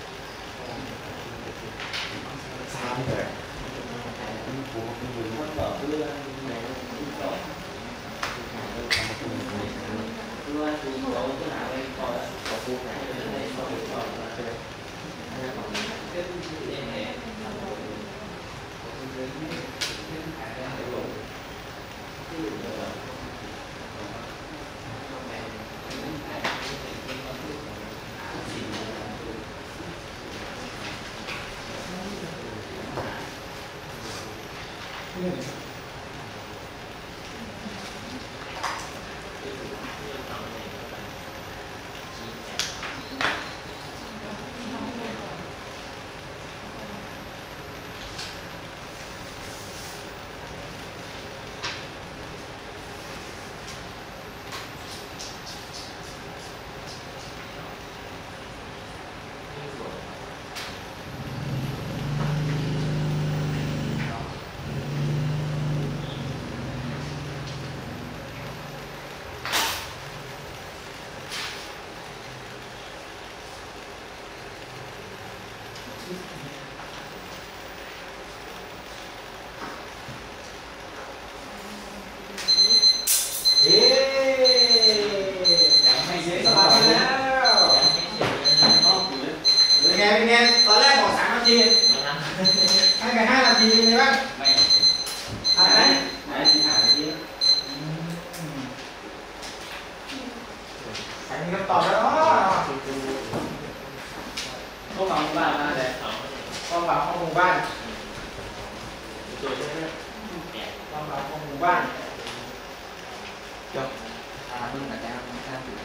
สามเลยขึ้นหัวขึ้นมือมันต่อเรื่องไหนต่อเรื่องที่เราจะหาไปก่อนต่อพูดไหนให้เขาไปก่อนใช่ไหมเอ๊ยังไม่เสร็จสบายแล้วเป็นไงเป็นไงตอนแรกบอกสามนาทีให้ไปห้านาทีเป็นไงบ้างไม่อะไรนะไหนที่หาที่ใครมีคำตอบแล้วเนาะพวกเราบ้านมาเลยความหวังของหมู่บ้านตัวใช่ไหมความหวังของหมู่บ้านจบอ่าเพิ่งแต่แจ้งไม่ทราบอยู่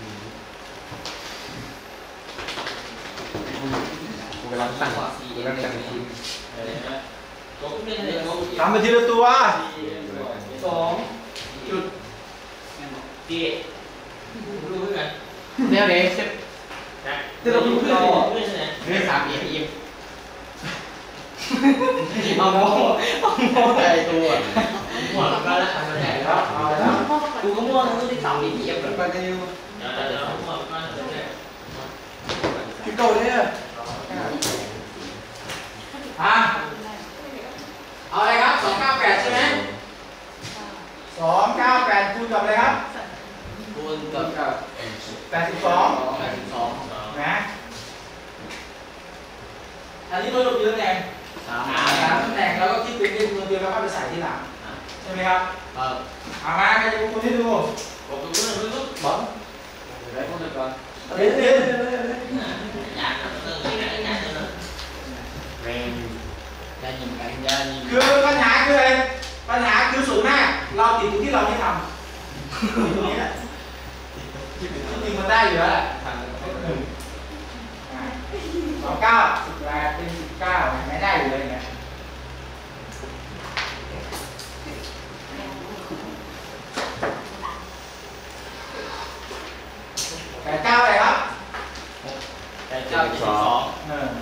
กูกำลังตั้งกูกำลังตั้งทีมก็ไม่ได้เขาทำไปทีละตัวสองจุดเจ็ดรู้ไหมกันเดี๋ยวเดี๋ยวเซฟจะต้องรู้เราไม่ใช่ไหมเรื่องสามเอ็มเอ็มเอาโม่เอาโม่ใจตัวหมดก็แล้วทำอะไรแล้วเอาแล้วกูก็ม่วงกูที่สามเอ็มเอ็มแบบไปกันอยู่เดี๋ยวเดี๋ยวหมดก็เลยคือเก่าเนี่ยอ่ะเอาอะไรครับสองเก้าแปดใช่ไหมสองเก้าแปดคูณกับอะไรครับคูณกับกับแปดสิบสองแปดสิบสองนะอันนี้ตัวรูปเยอะแรงสามสามตำแหน่งแล้วก็คิดเป็นเลขตัวเดียวแล้วก็ไปใส่ที่หลังใช่ไหมครับเออเอามาใครจะคูณให้ดูผมดูเรื่องเรื่องบอกเดี๋ยวพูดก่อนเดี๋ยวเดี๋ยวอยากเรื่องนี้อยากเรื่องแมงยายิงกันยายิงคือปัญหาคืออะไรปัญหาคือส่วนมากเราติดตรงที่เราไม่ทำตรงนี้แหละที่จริงมันได้อยู่แล้วแหละสองเก้าสิบแปดเป็นสิบเก้าไม่ได้อยู่เลยเนี่ยแปดเก้าอะไรครับแต่เจ้ายี่สิบสองเออ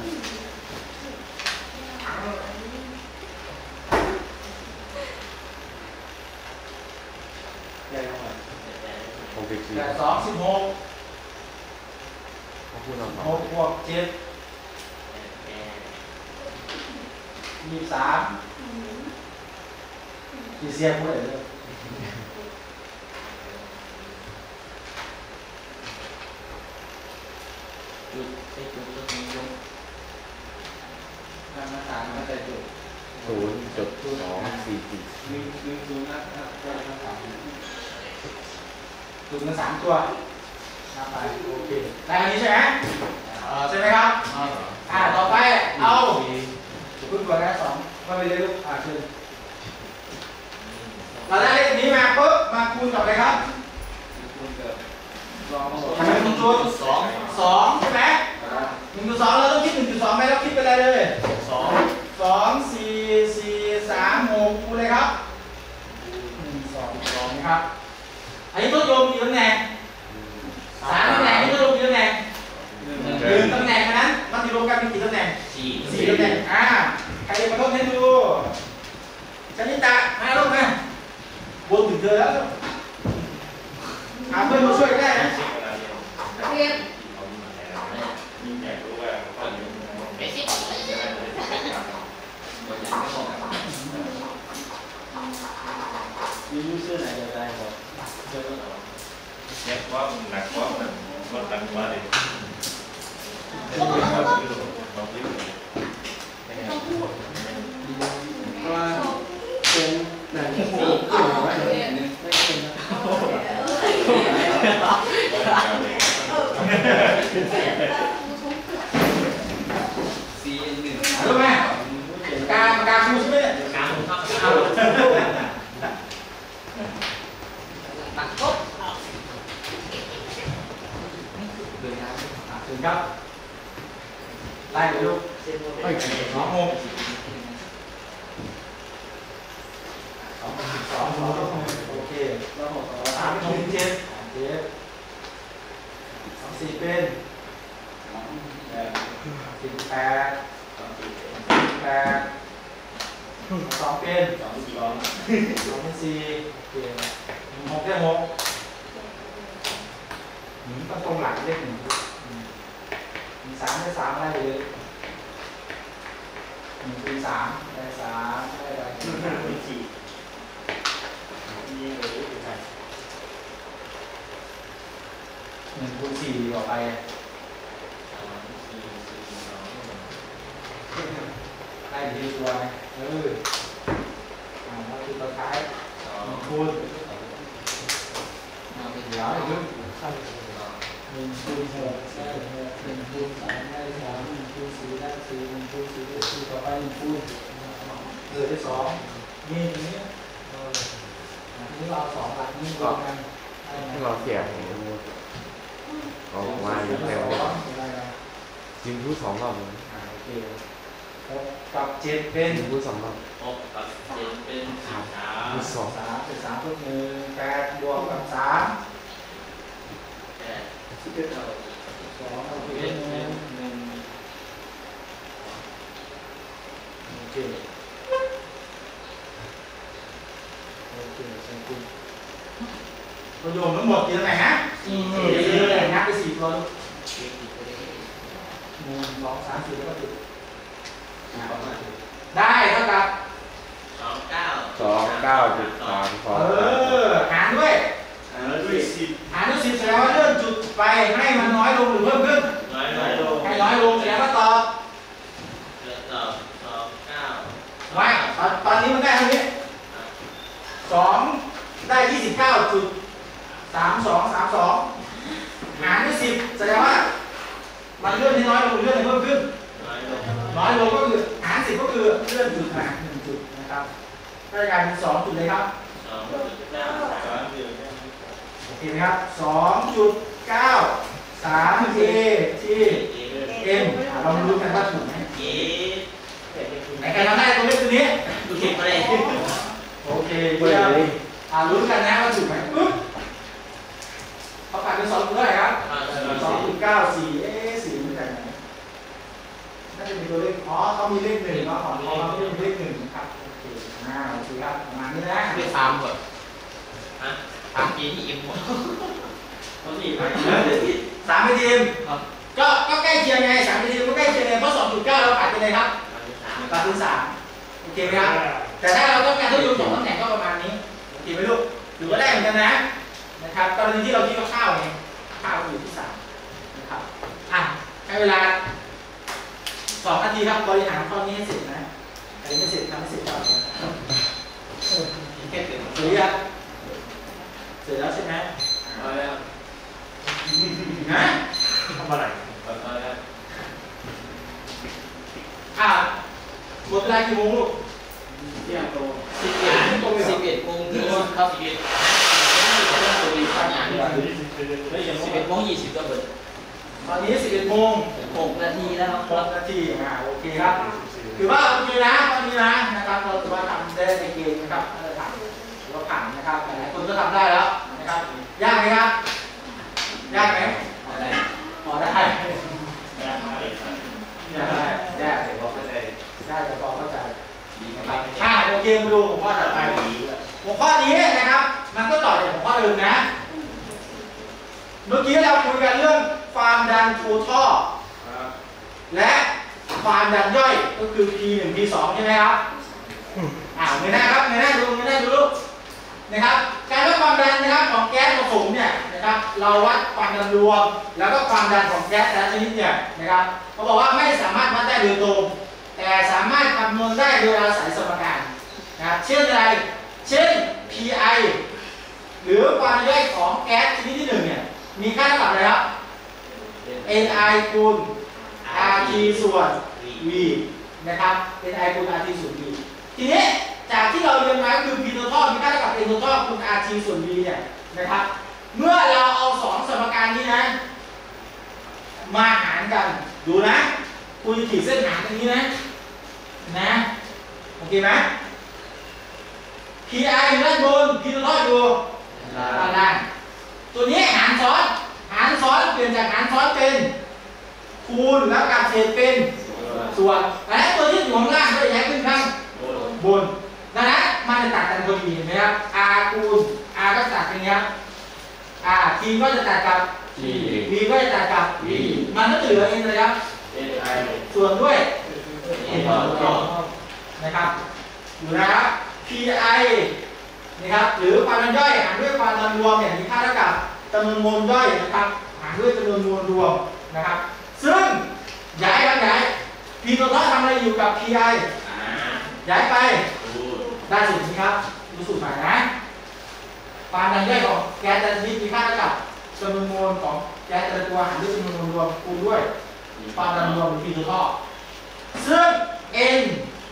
หกสิบสี่แปดสองสิบหกเขาพูดเราสอหงกบวกเจ็ดยี่สิบสามกี่เสียงพูดเลยจุดไอ้จุดจุดนี้ลงการมาตามมาแต่จุดศูนย์จุดสองสี่สี่มีมีศูนย์นะก็มาถามศูนย์มาสามตัวนับไปโอเคได้อันนี้ใช่ไหมใช่ไหมครับอ่าต่อไปเอาคุณกดนะสองมาไปเลยลูกอ่าเชิญเราได้เลขนี้มาปุ๊บมาคูณกับอะไรครับทำไมคุณจุดสองสองใช่ไหมหนึ่งจุดสองเราต้องคิดหนึ่งจุดสองไหมเราคิดไปเลยเลยสองสองสี่สี่สามหกคูณเลยครับหนึ่งสองสองนะครับอันนี้ต้นโยมกี่ตำแหน่งสามตำแหน่งนี่ต้นโยมกี่ตำแหน่งหนึ่งตำแหน่งนั้นมันจะรวมกันเป็นกี่ตำแหน่งสี่สี่ตำแหน่งอ่าใครมาทดให้ดูชนิตามาลูกมาบนถึงเธอแล้วหาเพื่อนมาช่วยได้นะเรียนยูยูซื้อไหนจะได้ครับเจอแล้วเนี่ยว่าหนักว่ามันมันตันมาเลยลองยิ้มเพราะว่าเป็นหนังที่สี่ที่หมายว่าไม่เป็นนะสี่หนึ่งรู้ไหมการการคูใช่ไหมเนี่ยกลางครับตัดครบเดินครับถึงครับไล่ไปลูกเฮ้ยสองโมงสองสิบสองโอเคสามหกเจ็ดเจ็ดสองสี่เป็นสิบแปดแปดสองเป็นสองสองเป็นสี่โอเคหกได้หกต้องตรงหลังเลขหนึ่งมีสามได้สามได้เลยหนึ่งคูณสามได้สามได้อะไรหนึ่งคูณสี่หนึ่งคูณสี่ออกไปได้ดีตัวไหมเอออ่าแล้วคือตัวท้ายหนึ่งคูณเอาไปเดี๋ยวอีกนิดหนึ่งคูณหกได้หกหนึ่งคูณสามได้สามหนึ่งคูณสี่ได้สี่หนึ่งคูณสี่ได้สี่ต่อไปหนึ่งคูณเออได้สองนี่ตรงนี้เออนี่เราสองหลักนี่รวมกันได้ไหมเราเสียออกมาอยู่แล้วยิงพูดสองรอบเลยอ่าโอเคหกกับเจ็ดเป็นยิงพูดสองรอบหกกับเจ็ดเป็นสามพูดสองสามเป็นสามทุกหนึ่งแปดบวกกับสามแปดสิบเอ็ดเอาสองเอาไปหนึ่งหนึ่งโอเคโอเคใช่คุณประโยชน์ทั้งหมดกี่ตำแหน่งนะสี่ตำแหน่งนับไปสี่ตัวลูกหนึ่งสองสามสี่แล้วก็ติดได้เท่ากับสองเก้าสองเก้าจุดสามสองเออหารด้วยหารด้วยสิบหารด้วยสิบแสดงว่าเลื่อนจุดไปให้มันน้อยลงหรือเพิ่มขึ้นน้อยน้อยลงให้น้อยลงแสดงว่าตอบเลือกตอบสองเก้าไม่ตอนตอนนี้มันได้เท่านี้สองได้ยี่สิบเก้าจุดสามสองสามสองหารด้วยสิบแสดงว่ามันเลื่อนให้น้อยลงหรือเลื่อนให้เพิ่มขึ้นน้อยลงน้อยลงก็คือหารสิบก็คือเลื่อนจุดมาหนึ่งจุดนะครับก็จะกลายเป็นสองจุดเลยครับสองจุดเก้าสามเดือนโอเคไหมครับสองจุดเก้าสามเอที่เอเอ็มเรามาดูกันว่าถูกไหมเอไหนใครทำได้ตัวเลขตัวนี้ดูผิดไปเลยโอเคเยี่ยมอ่าลุ้นกันนะว่าถูกไหมปึ๊บเขาผ่านเป็นสองจุดเท่าไหร่ครับสองจุดเก้าสี่เอ๊ะสี่มันจากไหนน่าจะเป็นตัวเลขอ๋อเขามีเลขหนึ่งเนาะของเขาไม่มีเลขหนึ่งครับโอเคอ่าโอเคครับประมาณนี้นะไม่ซ้ำหมดฮะสามปีที่เอ็มหมดเขาหนีไปสามไปทีมก็ก็ใกล้เคียงไงสามไปทีมก็ใกล้เคียงไงเพราะสองจุดเก้าเราผ่านไปเลยครับ ตัดเป็นสามโอเคไหมครับแต่ถ้าเราต้องการทดลองสองตำแหน่งก็ประมาณนี้โอเคไหมลูกหรือว่าได้เหมือนกันนะนะครับกรณีที่เราคิดว่าข้าวไงข้าวอยู่ที่สามนะครับอ่ะให้เวลาสองนาทีครับบริหารข้อนี้ให้เสร็จนะอันนี้ไม่เสร็จทำให้เสร็จก่อนแค่เสร็จหรือยังเสร็จแล้วใช่ไหมเอาแล้วนะทำอะไรเอาแล้วอ่ะหมดเวลากี่โมงลูกเที่ยงตรงสิบเอ็ดโมงตรงเลยเหรสิอบเอ็ดโมงถึงครับสิบเอ็ดตัวนี้ทำงานว่าสิบเอ็ดโมงยี่สิบก็เปิดตอนนี้สิบเอ็ดโมงหกนาทีแล้วหกนาทีอ่าโอเคครับถือว่าโอเคนะตอนนี้นะนะครับเราถือว่าทำได้ในเกณฑ์นะครับมาตรฐานถือว่าผ่านนะครับหลายคนก็ทำได้แล้วนะครับยากไหมครับยากไหมอะไรพอได้ยากได้ยากแต่พอเข้าใจได้แต่พอเข้าใจนะครับอ่าโอเคมาดูหัวข้อต่อไปหัวข้อนี้นะครับมันก็ต่อจากหัวข้อเดิมนะเมื่อกี้เราคุยกันเรื่องความดันโทท่อและความดันย่อยก็คือ พี หนึ่ง พี สอง ใช่ไหมครับอ่าเงยหน้าครับเงยหน้าดูเงยหน้าดูนะครับการวัดความดันนะครับของแก๊สผสมเนี่ยนะครับเราวัดความดันรวมแล้วก็ความดันของแก๊สแต่ละชนิดเนี่ยนะครับเขาบอกว่าไม่สามารถวัดได้โดยตรงแต่สามารถคำนวณได้โดยอาศัยสมการนะครับเช่นอะไรเช่น พี ไอ หรือความดันย่อยของแก๊สชนิดที่หนึ่งเนี่ยมีค่าเท่ากับอะไรครับ เอ็น ไอ คูณ อาร์ ที ส่วน V นะครับ เอ็น ไอ คูณ อาร์ ที ส่วน V ทีนี้จากที่เราเรียนมาคือ P total มีค่าเท่ากับ N total คูณ อาร์ ที ส่วน V เนี่ยนะครับเมื่อเราเอาสองสมการนี้นะมาหารกันดูนะคุณจะขีดเส้นหารตรงนี้นะนะโอเคไหม พี ไอ อยู่ด้านบน P total อยู่ด้านล่างตัวนี้หารซ้อนหารซ้อนเปลี่ยนจากหารซ้อนเป็นคูณแล้วกับเศษเป็นส่วนและตัวที่อยู่ข้างล่างก็จะย้ายขึ้นข้างบนดังนั้นมันจะตัดกันพอดีเห็นไหมครับ r คูณ r ก็ตัดอย่างเงี้ย r t ก็จะตัดกับ v ก็จะตัดกับ v มันก็จะเหลือ n เลยครับ ส่วนด้วย n นะครับอยู่นะครับ พี ไอ นะครับหรือความดันย่อยหารด้วยความดันรวมเนี่ยมีค่าเท่ากับจำนวนโมลย่อยนะครับหารด้วยจำนวนโมลรวมนะครับซึ่งย้ายกันย้าย P total ทำอะไรอยู่กับ พี ไอ ย้ายไปได้สูตรนี้ครับดูสูตรใหม่นะความดันย่อยของแก๊สแต่ละชนิดมีค่าเท่ากับจำนวนโมลของแก๊สแต่ละตัวหารด้วยจำนวนโมลรวมคูณด้วยความดันรวมหรือ P total ซึ่ง N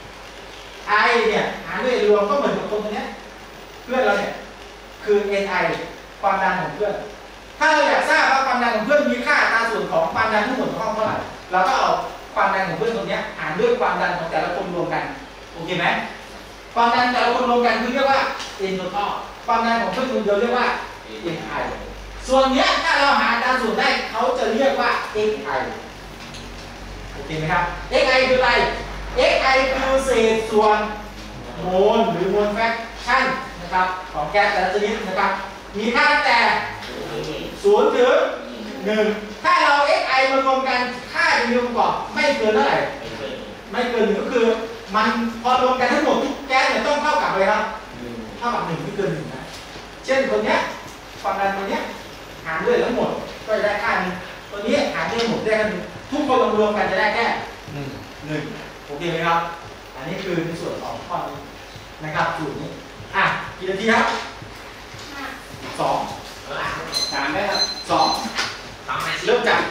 I เนี่ยหารด้วยรวมก็เหมือนกับตรงนี้เพื่อนเราเนี่ยคือ N I ความดันของเพื่อนถ้าเราอยากทราบว่าความดันของเพื่อนมีค่าอัตราส่วนของความดันทั้งหมดของห้องเท่าไหร่เราก็เอาความดันของเพื่อนตรงนี้หารด้วยความดันของแต่ละคนรวมกันโอเคไหมความดันแต่ละคนรวมกันคือเรียกว่า N total ความดันของเพื่อนคนเดียวเรียกว่า N I ส่วนนี้ถ้าเราหาอัตราส่วนได้เขาจะเรียกว่า X I โอเคไหมครับ X I คืออะไร X I คือเศษส่วนโมลหรือโมลแฟคชั่นนะครับของแก๊สแต่ละชนิดนะครับมีค่าตั้งแต่ศูนย์ถึงหนึ่งถ้าเรา X I มารวมกันค่าจะมีองค์ประกอบไม่เกินเท่าไหร่ไม่เกินหนึ่งก็คือมันพอรวมกันทั้งหมดทุกแก๊สเนี่ยต้องเท่ากับอะไรครับเท่ากับหนึ่งไม่เกินหนึ่งนะเช่นตัวเนี้ยความดันตัวเนี้ยหารด้วยทั้งหมดก็จะได้ค่านึงตัวนี้หารด้วยหมดได้กันทุกคนรวมกันจะได้แค่หนึ่งโอเคไหมครับอันนี้คือในส่วนของข้อนี้นะครับสูตรนี้อ่ะกี่นาทีครับสองสามได้ครับสองเริ่มจาก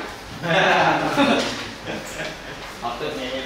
ขอเติมเนี้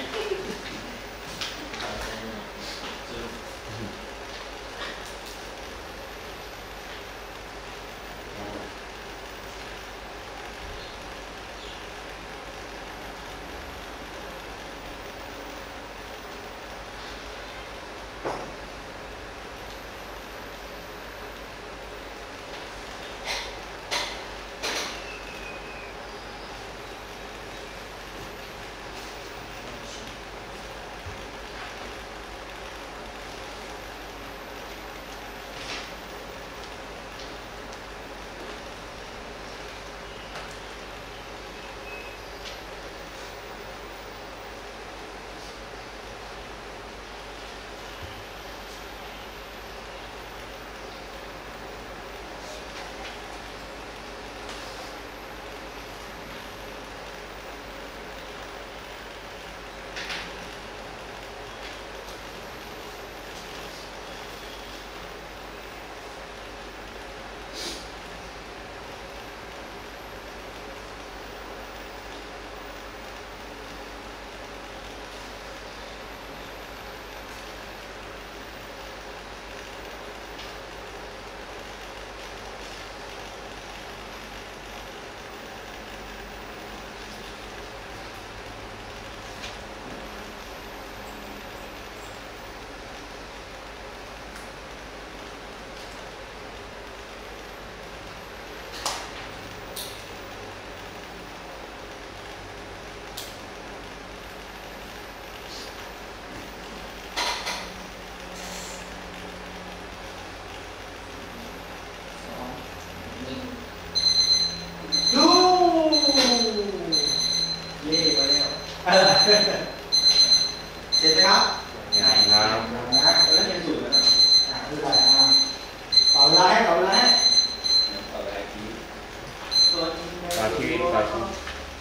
เสร็จไหมครับอย่างน้นะแล้วยังสุดแล้วอ่าคืออะไรอ่ะต่อเวลาให้ต่อเวลาให้ต่อไปทีำต่อชีวิตต่อชีวิต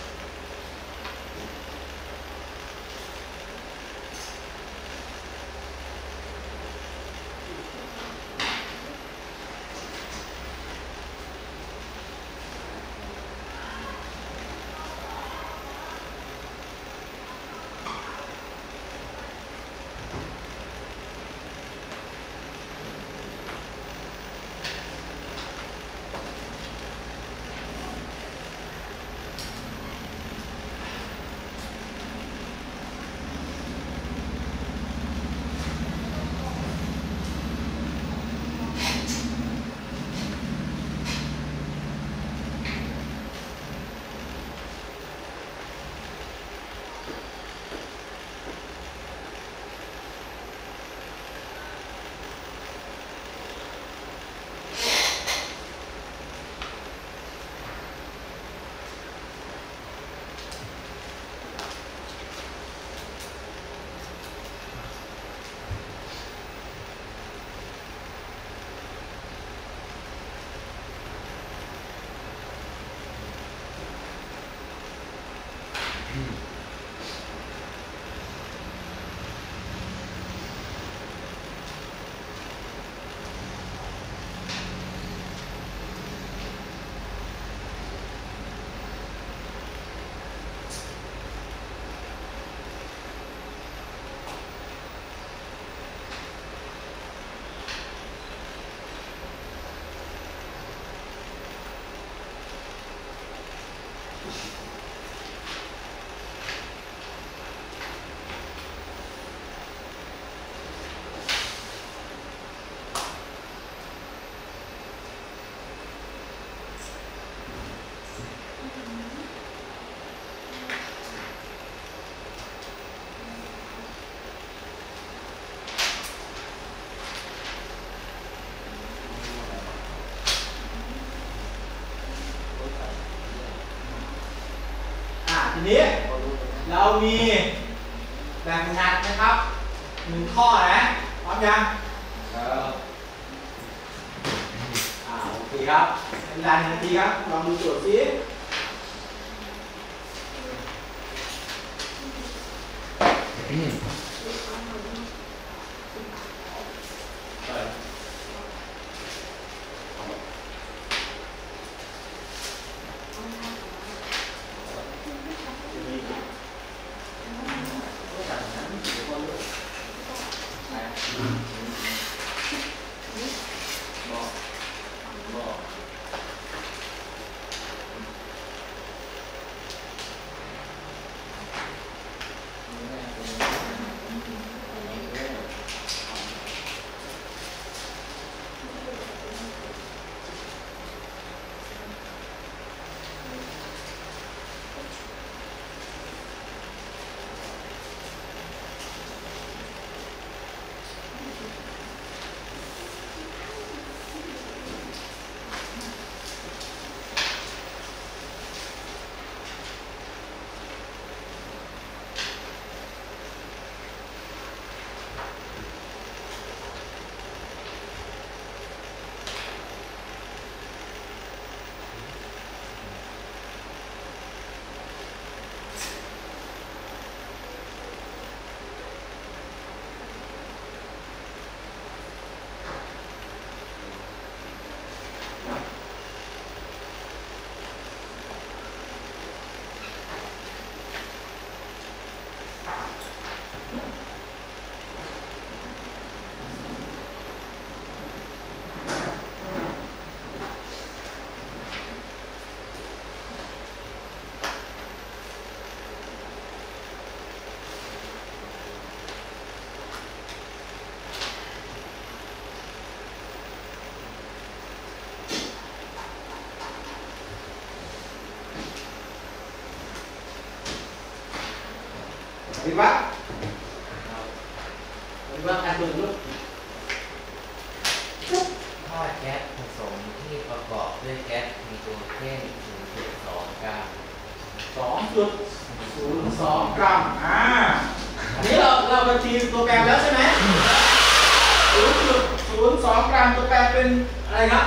ทีนี้เรามีแบบฝึกหัดนะครับหนึ่งข้อนะพร้อมยังครับอ่าโอเคครับเวลาหนึ่งนาทีครับลองดูโจทย์ซิวิวัฒน์วิวัฒน์การเมืองลูกท่อแก๊สผสมที่ประกอบด้วยแก๊สไฮโดรเจน ศูนย์จุดสอง กรัมสองจุดศูนย์สองกรัมอ่าอันนี้เราเราบัญชีตัวแปรแล้วใช่ไหมศูนย์จุดศูนย์สองกรัมตัวแปรเป็นอะไรครับ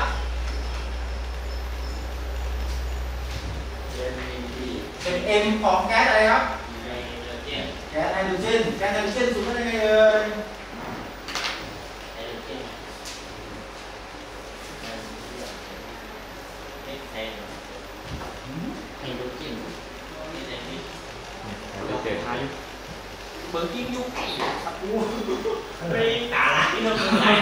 เป็น M ของแก๊สอะไรครับแก๊สไฮโดรเจนแก๊สไฮโดรเจนสูงเป็นยังไงเอ่ยเบอร์กิ้งยุคไก่ครับกูไม่ตาที่เราเป็นไง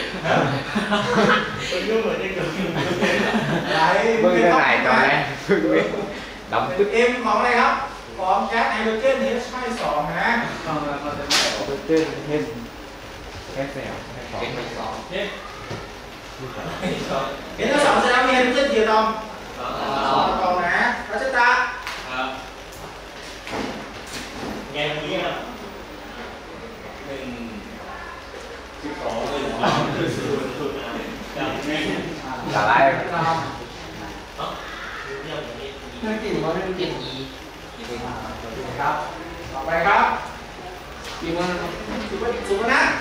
เป็นยุ่งเหมือนจะเกิดขึ้นไรเบิ่งได้หลายตอนแรกเพิ่งไม่ดำเป็ปึ๊นดเอ็มของอะไรครับของแก๊สไฮโดรเจน H ใช่สองนะเราเราจะไม่ออกเต้นเฮ็ดแค่แนวแค่สองเป็นสองเห็นเห็นทั้งสองแสดงมีไฮโดรเจนกี่อะตอมสองอะตอมนะรัชตาครับไงเมื่อกี้ครับหนึ่งสิบสองหนึ่งสองหนึ่งศูนย์ศูนย์จำแม่นสาลายตามเนาะเรื่องนี้น่ากินว่าไม่กินอีครับต่อไปครับกินว่าสุภสุภนัท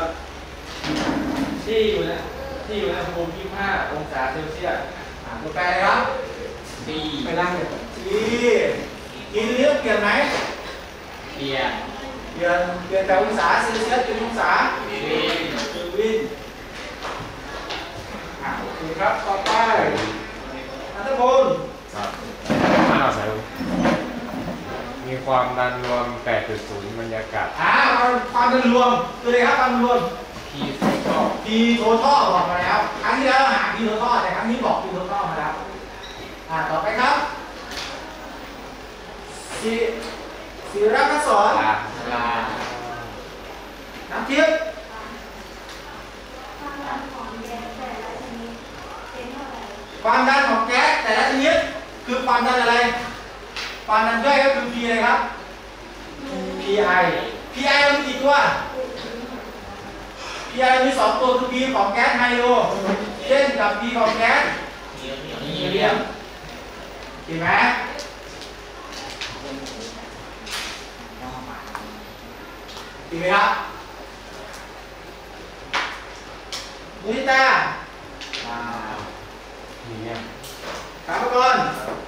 ที่อยู่นะที่อยู่ในอุณหภูมิยี่สิบห้าองศาเซลเซียสอ่าตัวแปรครับสี่ไปนั่งเลยทีกินเลือกเปลี่ยนไหมเปลี่ยนเปลี่ยนเปลี่ยนแต่องศาเซลเซียสเป็นองศาวินเคลวินอ่าโอเคครับต่อไปนัทพลครับห้าใส่มีความดันรวม แปดจุดศูนย์ บรรยากาศอ่าความดันรวมตัวเลยครับความดันรวมที่ชอบ P total บอกมาแล้วครั้งที่แล้วหา P total แต่ครั้งนี้บอก P total มาแล้วอ่าต่อไปครับสีสีรักษสอนลาลาน้ำทิพย์ความดันของแก๊สแต่ละชนิดเป็นเท่าไหร่ความดันของแก๊สแต่ละชนิดคือความดันอะไรความดันย่อยก็คือ P อะไรครับ pi pi มันมีกี่ตัว pi มีสองตัวคือ P ของแก๊สไฮโดรเจนกับ P ของแก๊สฮีเลียมเห็นไหมเห็นไหมครับมุนิตาเนี่ยถามก่อน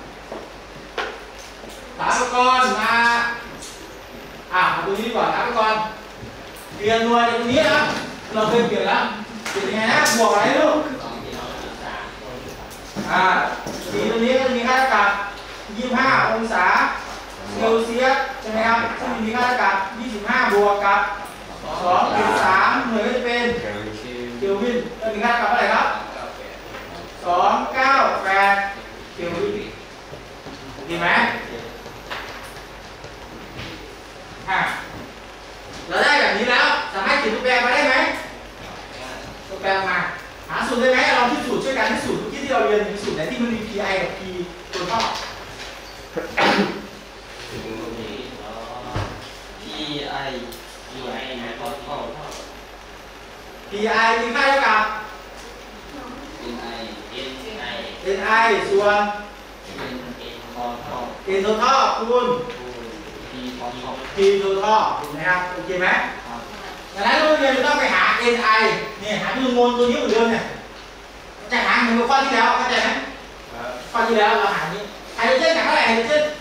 ถามก่อนมาอ่ะมาดูนี้ก่อนถามก่อนเปลี่ยนหน่วยจากตรงนี้นะเราเคยเปลี่ยนแล้วเปลี่ยนยังไงนะบวกอะไรลูกอ่าสีตรงนี้ก็จะมีค่าเท่ากับยี่สิบห้าองศาเซลเซียสใช่ไหมครับซึ่งมีค่าเท่ากับยี่สิบห้าบวกกับสองจุดสามหน่วยก็จะเป็นเจอเคลวินก็มีค่าเท่ากับเท่าไหร่ครับสองเก้าแปดเคลวินดีไหมอ่ะเราได้แบบนี้แล้วสามารถเขียนตัวแปรมาได้ไหมตัวแปรมาหาสูตรได้ไหมลองที่สูตรช่วยกันที่สูตรเมื่อกี้ที่เราเรียนมีสูตรไหนที่มันมี pi กับ p ตัวท่อพีไอพีไอนะก็เท่า pi มีค่าเท่ากับเอ็นไอเอ็นไอ ni ส่วนเอ็นเอ็นคอเท่า n total คูณพีคอเท่า p total ถูกไหมครับโอเคไหมดังนั้นเราเรียนจะต้องไปหา ni เนี่ยหาจำนวนตัวนี้เหมือนเดิมเนี่ยจะหาเหมือนกับข้อที่แล้วเข้าใจไหมข้อที่แล้วเราหานี้ไฮโดรเจนกับเท่าไหร่ไฮโดรเจน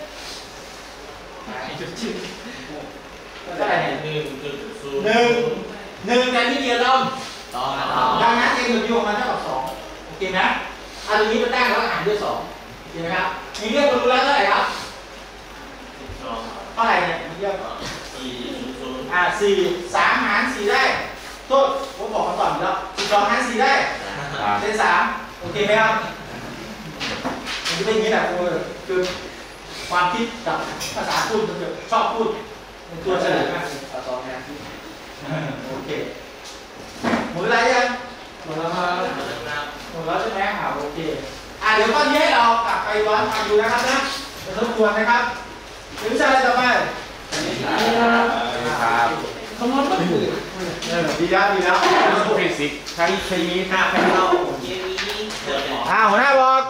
เท่าไหร่เนี่ยหนึ่งจุดศูนย์หนึ่งหนึ่งแต่ที่เดียวเราต่อมาดังนั้น n กับ u มันเท่ากับสองโอเคไหมเอาตรงนี้มาตั้งแล้วหารด้วยสองโอเคไหมครับมีเรื่องมารู้แล้วเท่าไหร่ครับสิบสองเท่าไหร่เนี่ยมีเรื่องสี่ศูนย์ศูนย์อ่าสี่สามหารสี่ได้โทษผมบอกคำตอบอยู่แล้วสิบสองหารสี่ได้ตามเป็นสามโอเคไหมครับมันจะเป็นอย่างนี้แหละคือคือความคิดกับภาษาพูดมันจะชอบพูดเป็นตัวเฉลยมากต่อสองงานโอเคหมดเวลายังหมดแล้วครับหมดแล้วใช่ไหมครับโอเคอ่าเดี๋ยวตอนนี้ให้เรากลับไปย้อนฟังดูนะครับนะจะทบทวนนะครับถึงวิชาอะไรต่อไปครับคำนวณก็ถูกเออดีแล้วดีแล้วฟิสิกส์ทั้งชนิดห้าพันเราเยนี้เกิดอ่าหัวหน้าบอก